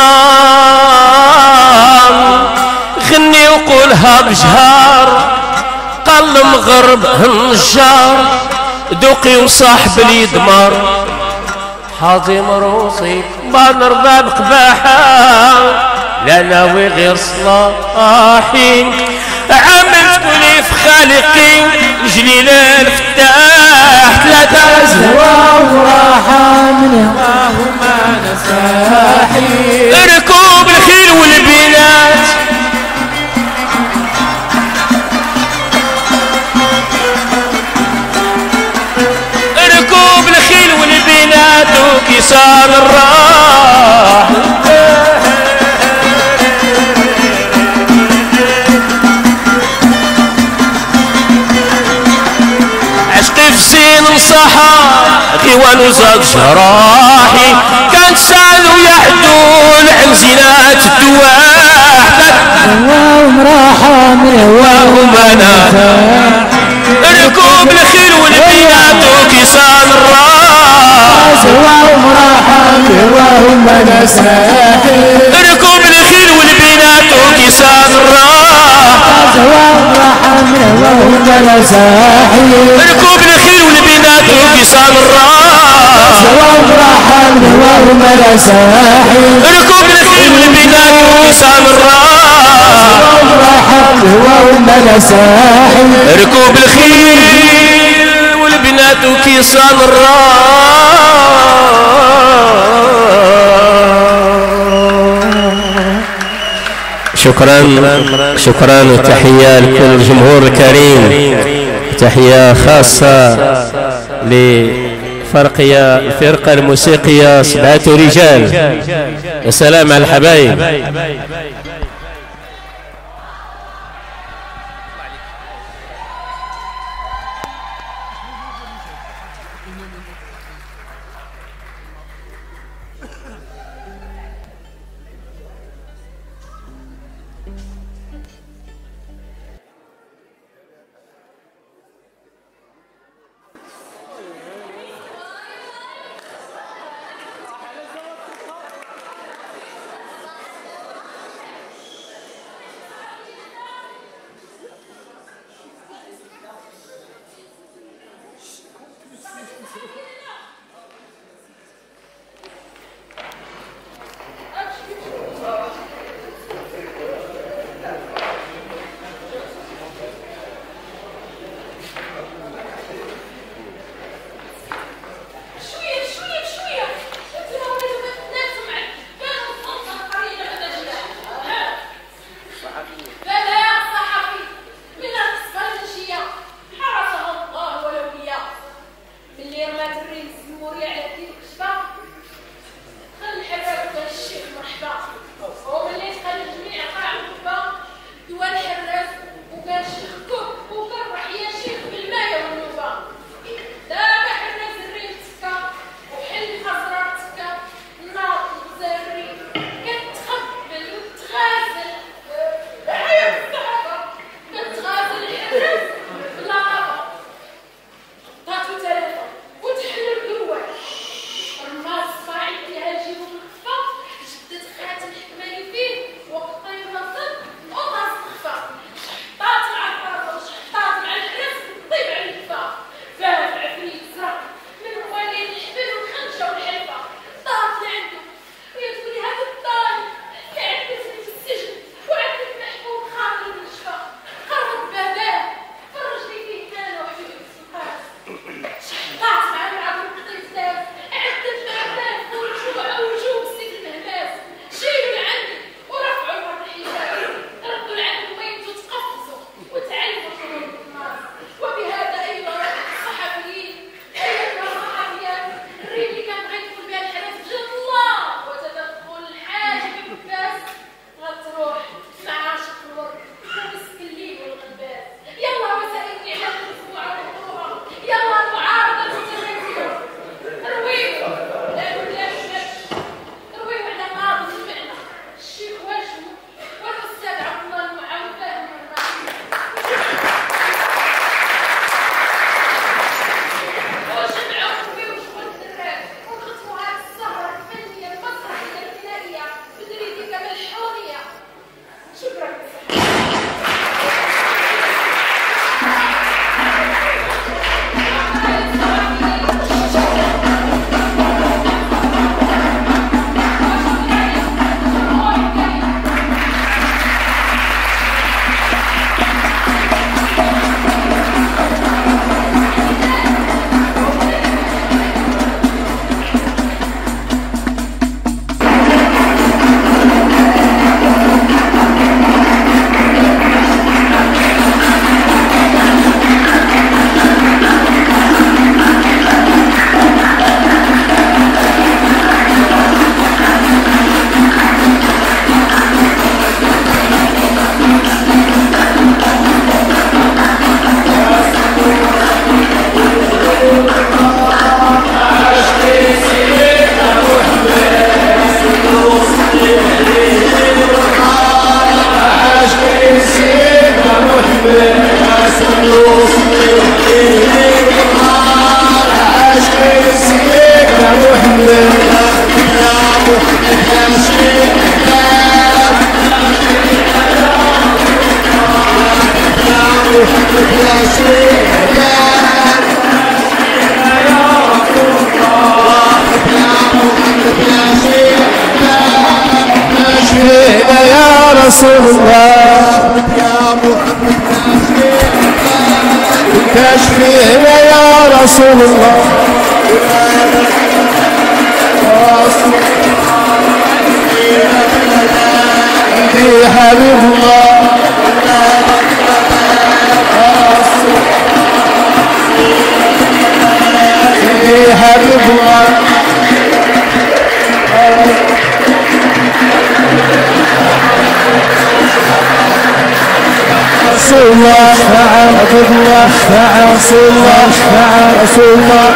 زنضان غني وقولها بجهار قال المغرب النجار دوقي وصاحب لي دمار حاضي مروسي بان رباب قباحة لا ناوي غير صلاحي عامل تقولي في خالقي جليل الفتاح لا تزوى وراحة من هواهما نساحي ركوب الخيل والبنات ركوب الخيل والبنات وكسار الراح عشقي في زين نصحى غيوان وزاد جراحي كان سالو يحدون عن زينات الدواح هواهم راحة من هواهم انا ركوب الخيل والبنات وكسان الراس هواهم راحة من وما نساحي ركوب الخيل والبنات وكسان الراح زواج راحة من الهوى وما نساحي ركوب الخيل والبنات وكسان الراح زواج راحة من الهوى وما نساحي ركوب الخيل والبنات وكسان الراح زواج راحة من الهوى وما نساحي ركوب الخيل والبنات وكسان الراح. شكرا شكرا وتحية لكل الجمهور الكريم. تحية خاصة لفرقية الفرقة الموسيقية سبعة رجال. السلام على الحبايب. رسول الله يا محمد كشفينا يا رسول الله عندي حبيب الله عندي حبيب الله رسول الله شفاعة رسول الله شفاعة رسول الله شفاعة رسول الله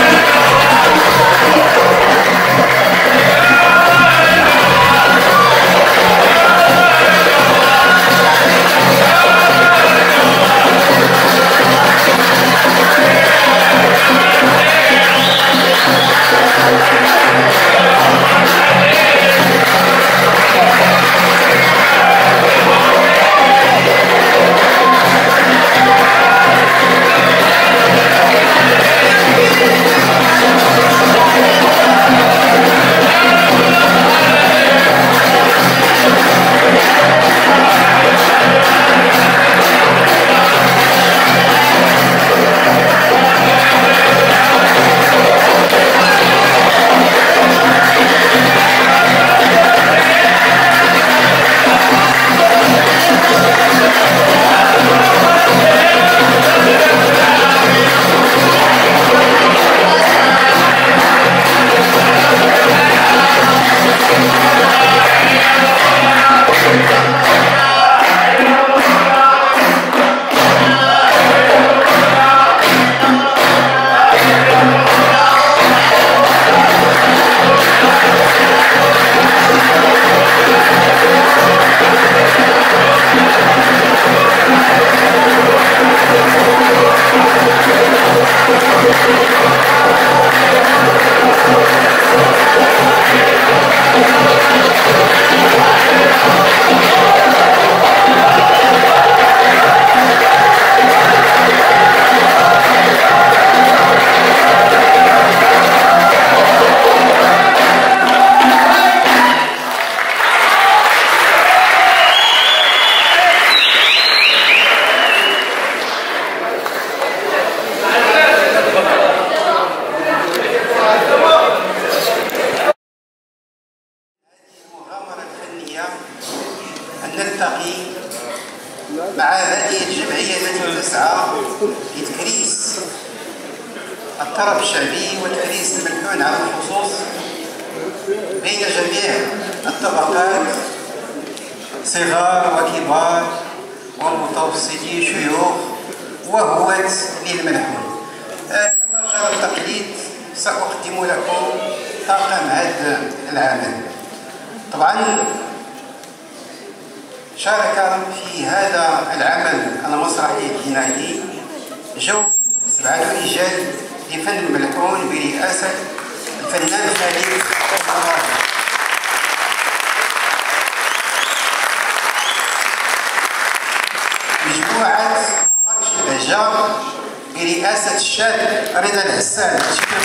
مع هذه الجمعية التي تسعى لتكريس الطرب الشعبي وتكريس الملحون على الخصوص بين جميع الطبقات صغار وكبار ومتوسطي شيوخ وهواة للملحون. كما جرى التقليد سأقدم لكم طاقم هذا العمل. طبعا شارك في هذا العمل المسرحي الغنائي جو سبعة رجال لفن الملحون برئاسة الفنان خالد الراهي. مجموعة البهجة برئاسة الشاب رضا العسال.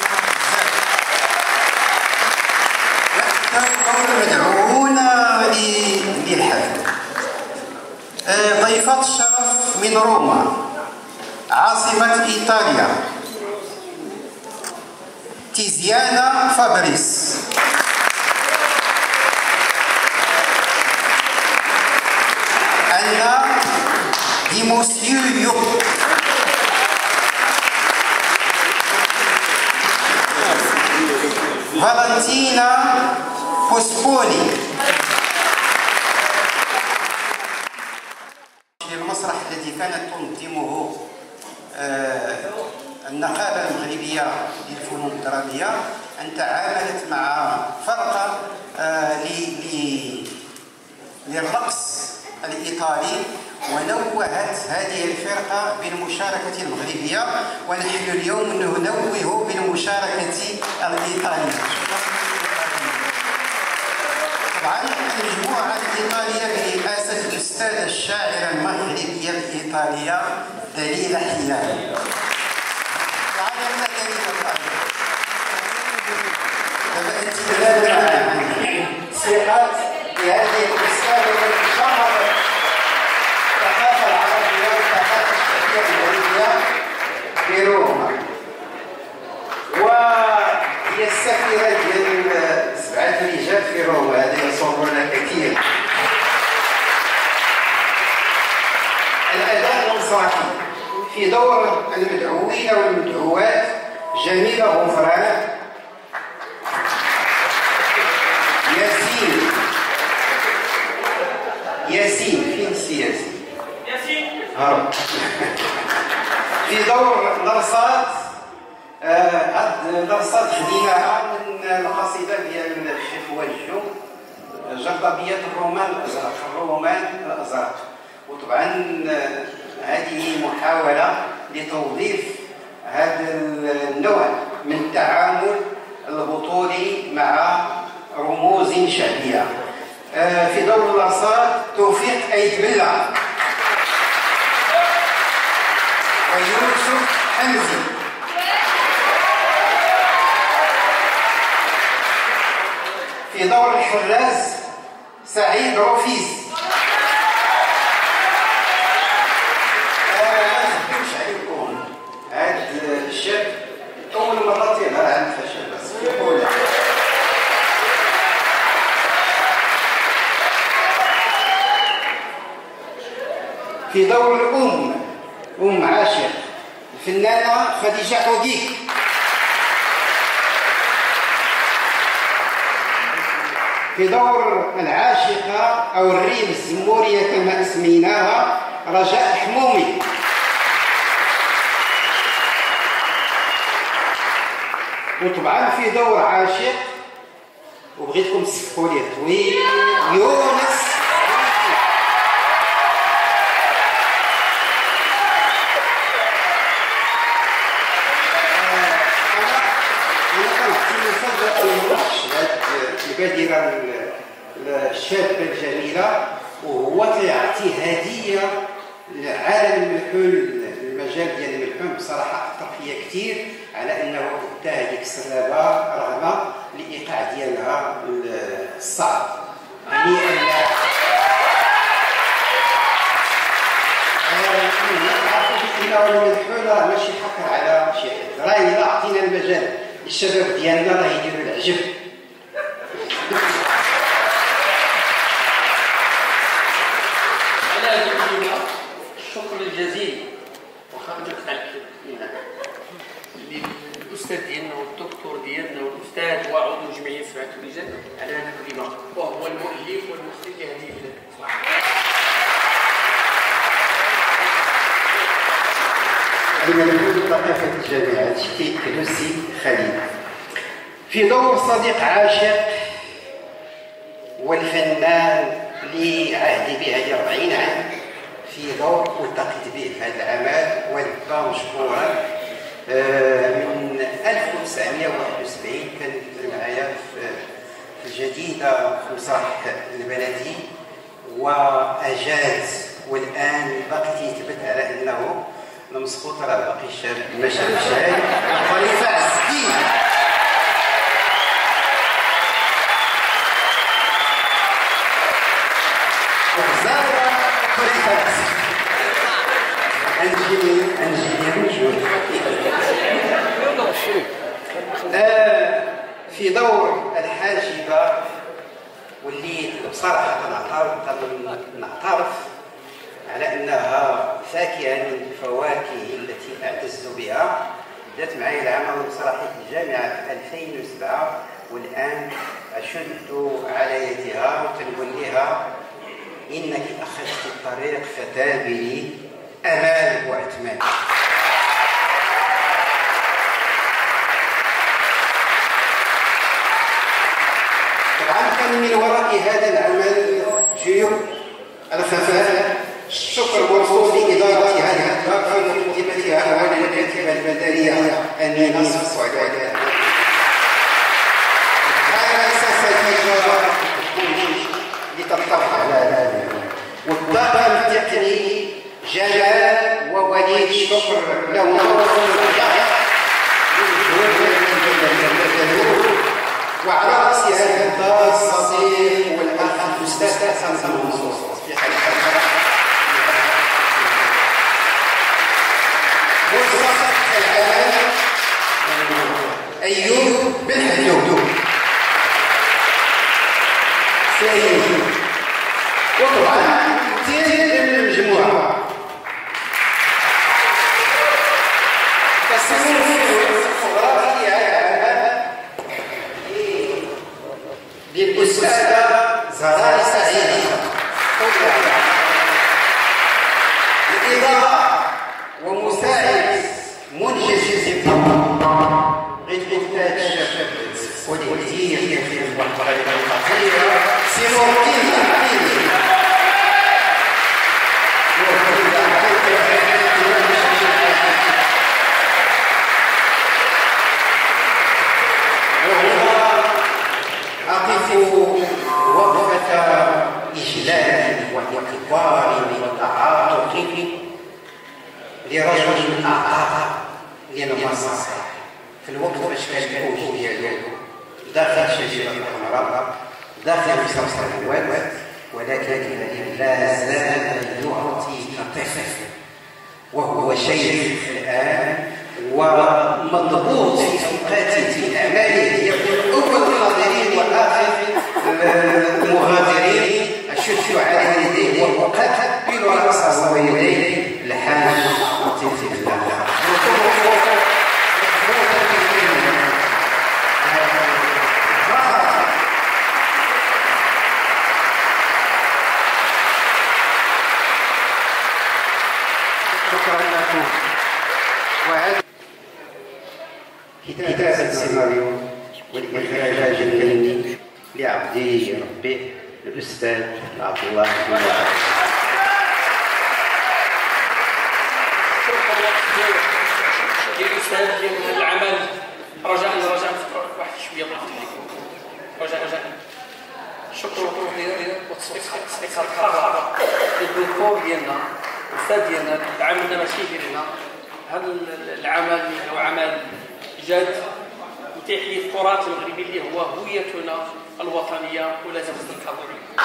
مدعوون للحفل. ضيفة الشرف من روما عاصمة إيطاليا تيزيانا فابريس. أنا دي موسيو يو. فالنتينا بوسبوني. المسرح الذي كانت تنظمه آه النقابة المغربية للفنون الدرامية أن تعاملت مع فرقة آه للرقص الإيطالي ونوهت هذه الفرقة بالمشاركة المغربية، ونحن اليوم ننوه بالمشاركة الإيطالية. طبعا المجموعة الإيطالية برئاسة الأستاذة الشاعرة المغربية الإيطالية دليلة حيان. تعالوا دليلة دابا أنت ثقات بهذه الأستاذة التي في روما، وهي السفيرة ديال سبعة رجال في روما. هذا يصورنا كثير. الأداء المسرحي في دور المدعوين والمدعوات جميلة غفران، ياسين ياسين فين سي ياسين؟ ياسين هرب. في دور نرصاد، هاد نرصاد خديناها من القصيدة ديال الشيخ وجهو جربية الرومان الأزرق، الرومان الأزرق. وطبعا هذه محاولة لتوظيف هذا النوع من التعامل البطولي مع رموز شعبية. في دور الأرصاد توفيق أيت بالله ويوسف حمزي. في دور الحراس سعيد رفيز. هذا الشاب أول مرة يظهر عن الفشل بس في الأولى. في دور الأم أم عاشق الفنانة خديجة حوقيك. في دور العاشقة أو الريم الزمورية كما أسميناها رجاء حمومي. وطبعا في دور عاشق وبغيتكم تسفقوا لي طويل يونس. البادرة الشابة الجميلة، وهو كيعطي هدية لعالم الملحون، المجال ديال الملحون بصراحة أثر فيا كثير على أنه أدى هذيك السرابة رغم الإيقاع ديالها الصعب. يعني أنه الملحون راه ماشي حكر على شي حد، راه إلا عطينا المجال للشباب ديالنا راه يديروا العجب. الشكر الجزيل وخرجت على للاستاذ ديالنا والدكتور ديالنا والاستاذ وعضو جمعيه سبعة رجال على هذا الكلمه، وهو المؤلف والمخرج لهذه المسرح. أنا نقول ثقافة الجامعة شتي كلوسي خليل. في دور صديق عاشق والفنان اللي عهدي به هذه أربعين عام، في دور التقيت به في هذا العمل والبقى مشكورا من ألف وتسعمائة وواحد وسبعين. كانت معايا في الجديدة في مسرح البلدي وأجاز، والآن باقي تيثبت على أنه المسقوط راه باقي شاب ما شافش شاي. خليفة عز الدين وغزالة خليفة عز أنجلي أنجلي في دور الحاجبة، واللي بصراحة نعترف على أنها فاكهة من الفواكه التي أعتز بها. بدات معي العمل المسرحي في الجامعة في ألفين وسبعة، والآن أشد على يدها وتنقول لها إنك أخذت الطريق فتابني أمال وعثمان. طبعا كان من وراء هذا العمل جيوب الخفافة. الشكر موصول لإدارة هذه الدار ومكتبتها والمكاتب البدنية أماني الصعود. هذا أساسا لتطرح على هذا، والطاقم التقني جلال ووليد شكر له وعلى رأس هذا الدار الصديق والأخ الأستاذ حسن منصور في حلقة أيوب بن حدود. سي أيوب. وطبعا امتياز المجموعة للأستاذة زهراء سعيد. الإضاءة ومساعد منجز غير الشاب والإدير في المحاضرة الخطيرة سيمورتين الحبيبي. أقف وقفة إجلال وإكبار وتعاطف لرجل أعطى لنا مصلحة في الوقت باش كان الكوش ديالو داخل شجرة الحمراء داخل خمسة سنوات، ولكن لا زال يعطي طفل وهو شيخ الآن ومضبوط في أوقاته في أعماله، يكون أول الحاضرين وآخر المغادرين. أشد على يديه وأقبل رأسه ويديه الحاج لطيف الله. شكرا لكم. وهذا كتابة السيناريو والإخراج الفني لعبدي ربي الأستاذ عبد الله بن وهاب. ديال الأستاذ ديال هذا العمل رجاء رجاء واحد شوية رجاء رجاء شكرا وتصفيق الحرارة الدكتور ديالنا الأستاذ ديالنا تعاملنا ماشي ديالنا. هذا العمل هو عمل جاد يتيح لي التراث المغربي اللي هو هويتنا الوطنيه ولازم نحافظوا عليه.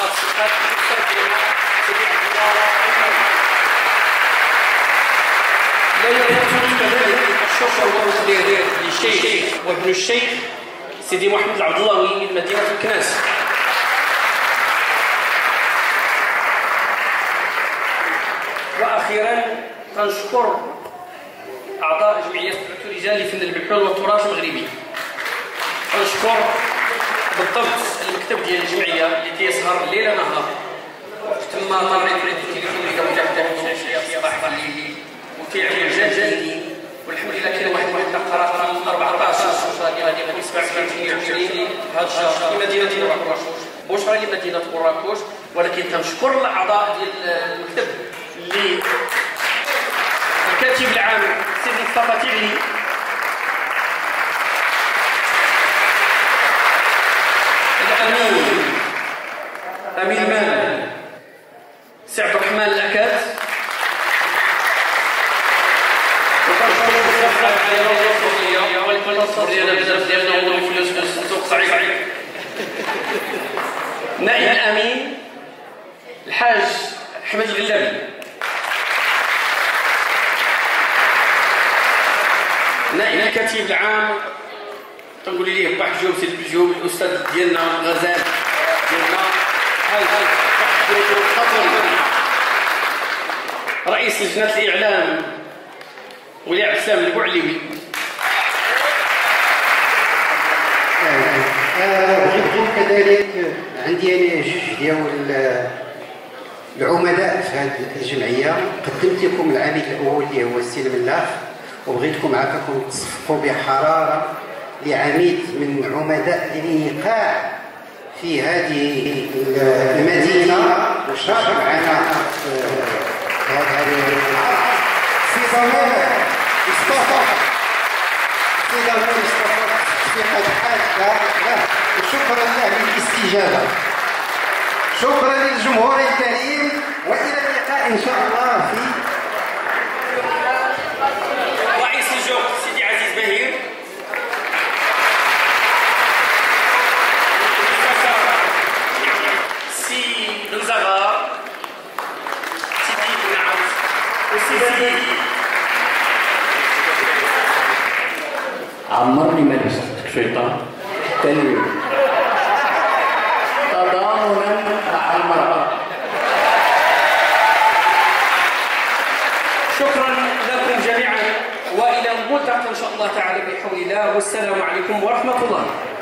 لا يمكن كذلك الشكر والتقدير للشيخ وابن الشيخ سيدي محمد العبدلاوي من مدينه الكناس. واخيرا كنشكر اعضاء جمعيه رجال لفن الملحون والتراث المغربي. كنشكر بالضبط المكتب ديال الجمعيه اللي تيسهر ليل نهار تما طريق التلفزيون اللي كان تحت الشاشه الصباح الليل وتيعمل جاجاني. والحمد لله كاين واحد واحد القرار من أربعطاش غادي يكون سبعة وعشرين هذا الشهر في مدينه مراكش. بشرى لمدينه مراكش. ولكن كنشكر الاعضاء ديال المكتب اللي الكاتب العام سيدي مصطفى تيغلي، الامين امين المال سي عبد الرحمن الاكاد، وكنشكروا بزاف ديال ولكن الصوت ديالنا بزاف ديالنا هو فلوس في السوق صعيب. نائب الامين الحاج احمد الغلابي، نائب الكاتب العام تنقول ليه واحد جوج سيد بجوج الاستاذ ديالنا غزال ديالنا رئيس لجنه الاعلام ولي عبد السلام البوعليوي. بغيت كذلك عندي انا جوج ديال العملاء في هذه الجمعيه. قدمت لكم العميد الاول اللي هو السي الملاح، وبغيتكم عافاكم تصفوا بحراره لعميد من عمداء الايقاع في هذه المدينه وشارك معنا في هذا العرض في ضمان مصطفى في ضمان مصطفى تصفيقات حاده له. وشكرا له للاستجابه. شكرا للجمهور الكريم والى اللقاء ان شاء الله في رئيس الجوق سيدي عزيز بهير، سي بنزغار، سيدي بن عوف، وسيدي عمرني ما لبستك شيطان حتى اليوم تضامنا مع المرأة. شكرا لكم جميعا والى الملتقى ان شاء الله تعالى بحول الله، والسلام عليكم ورحمه الله.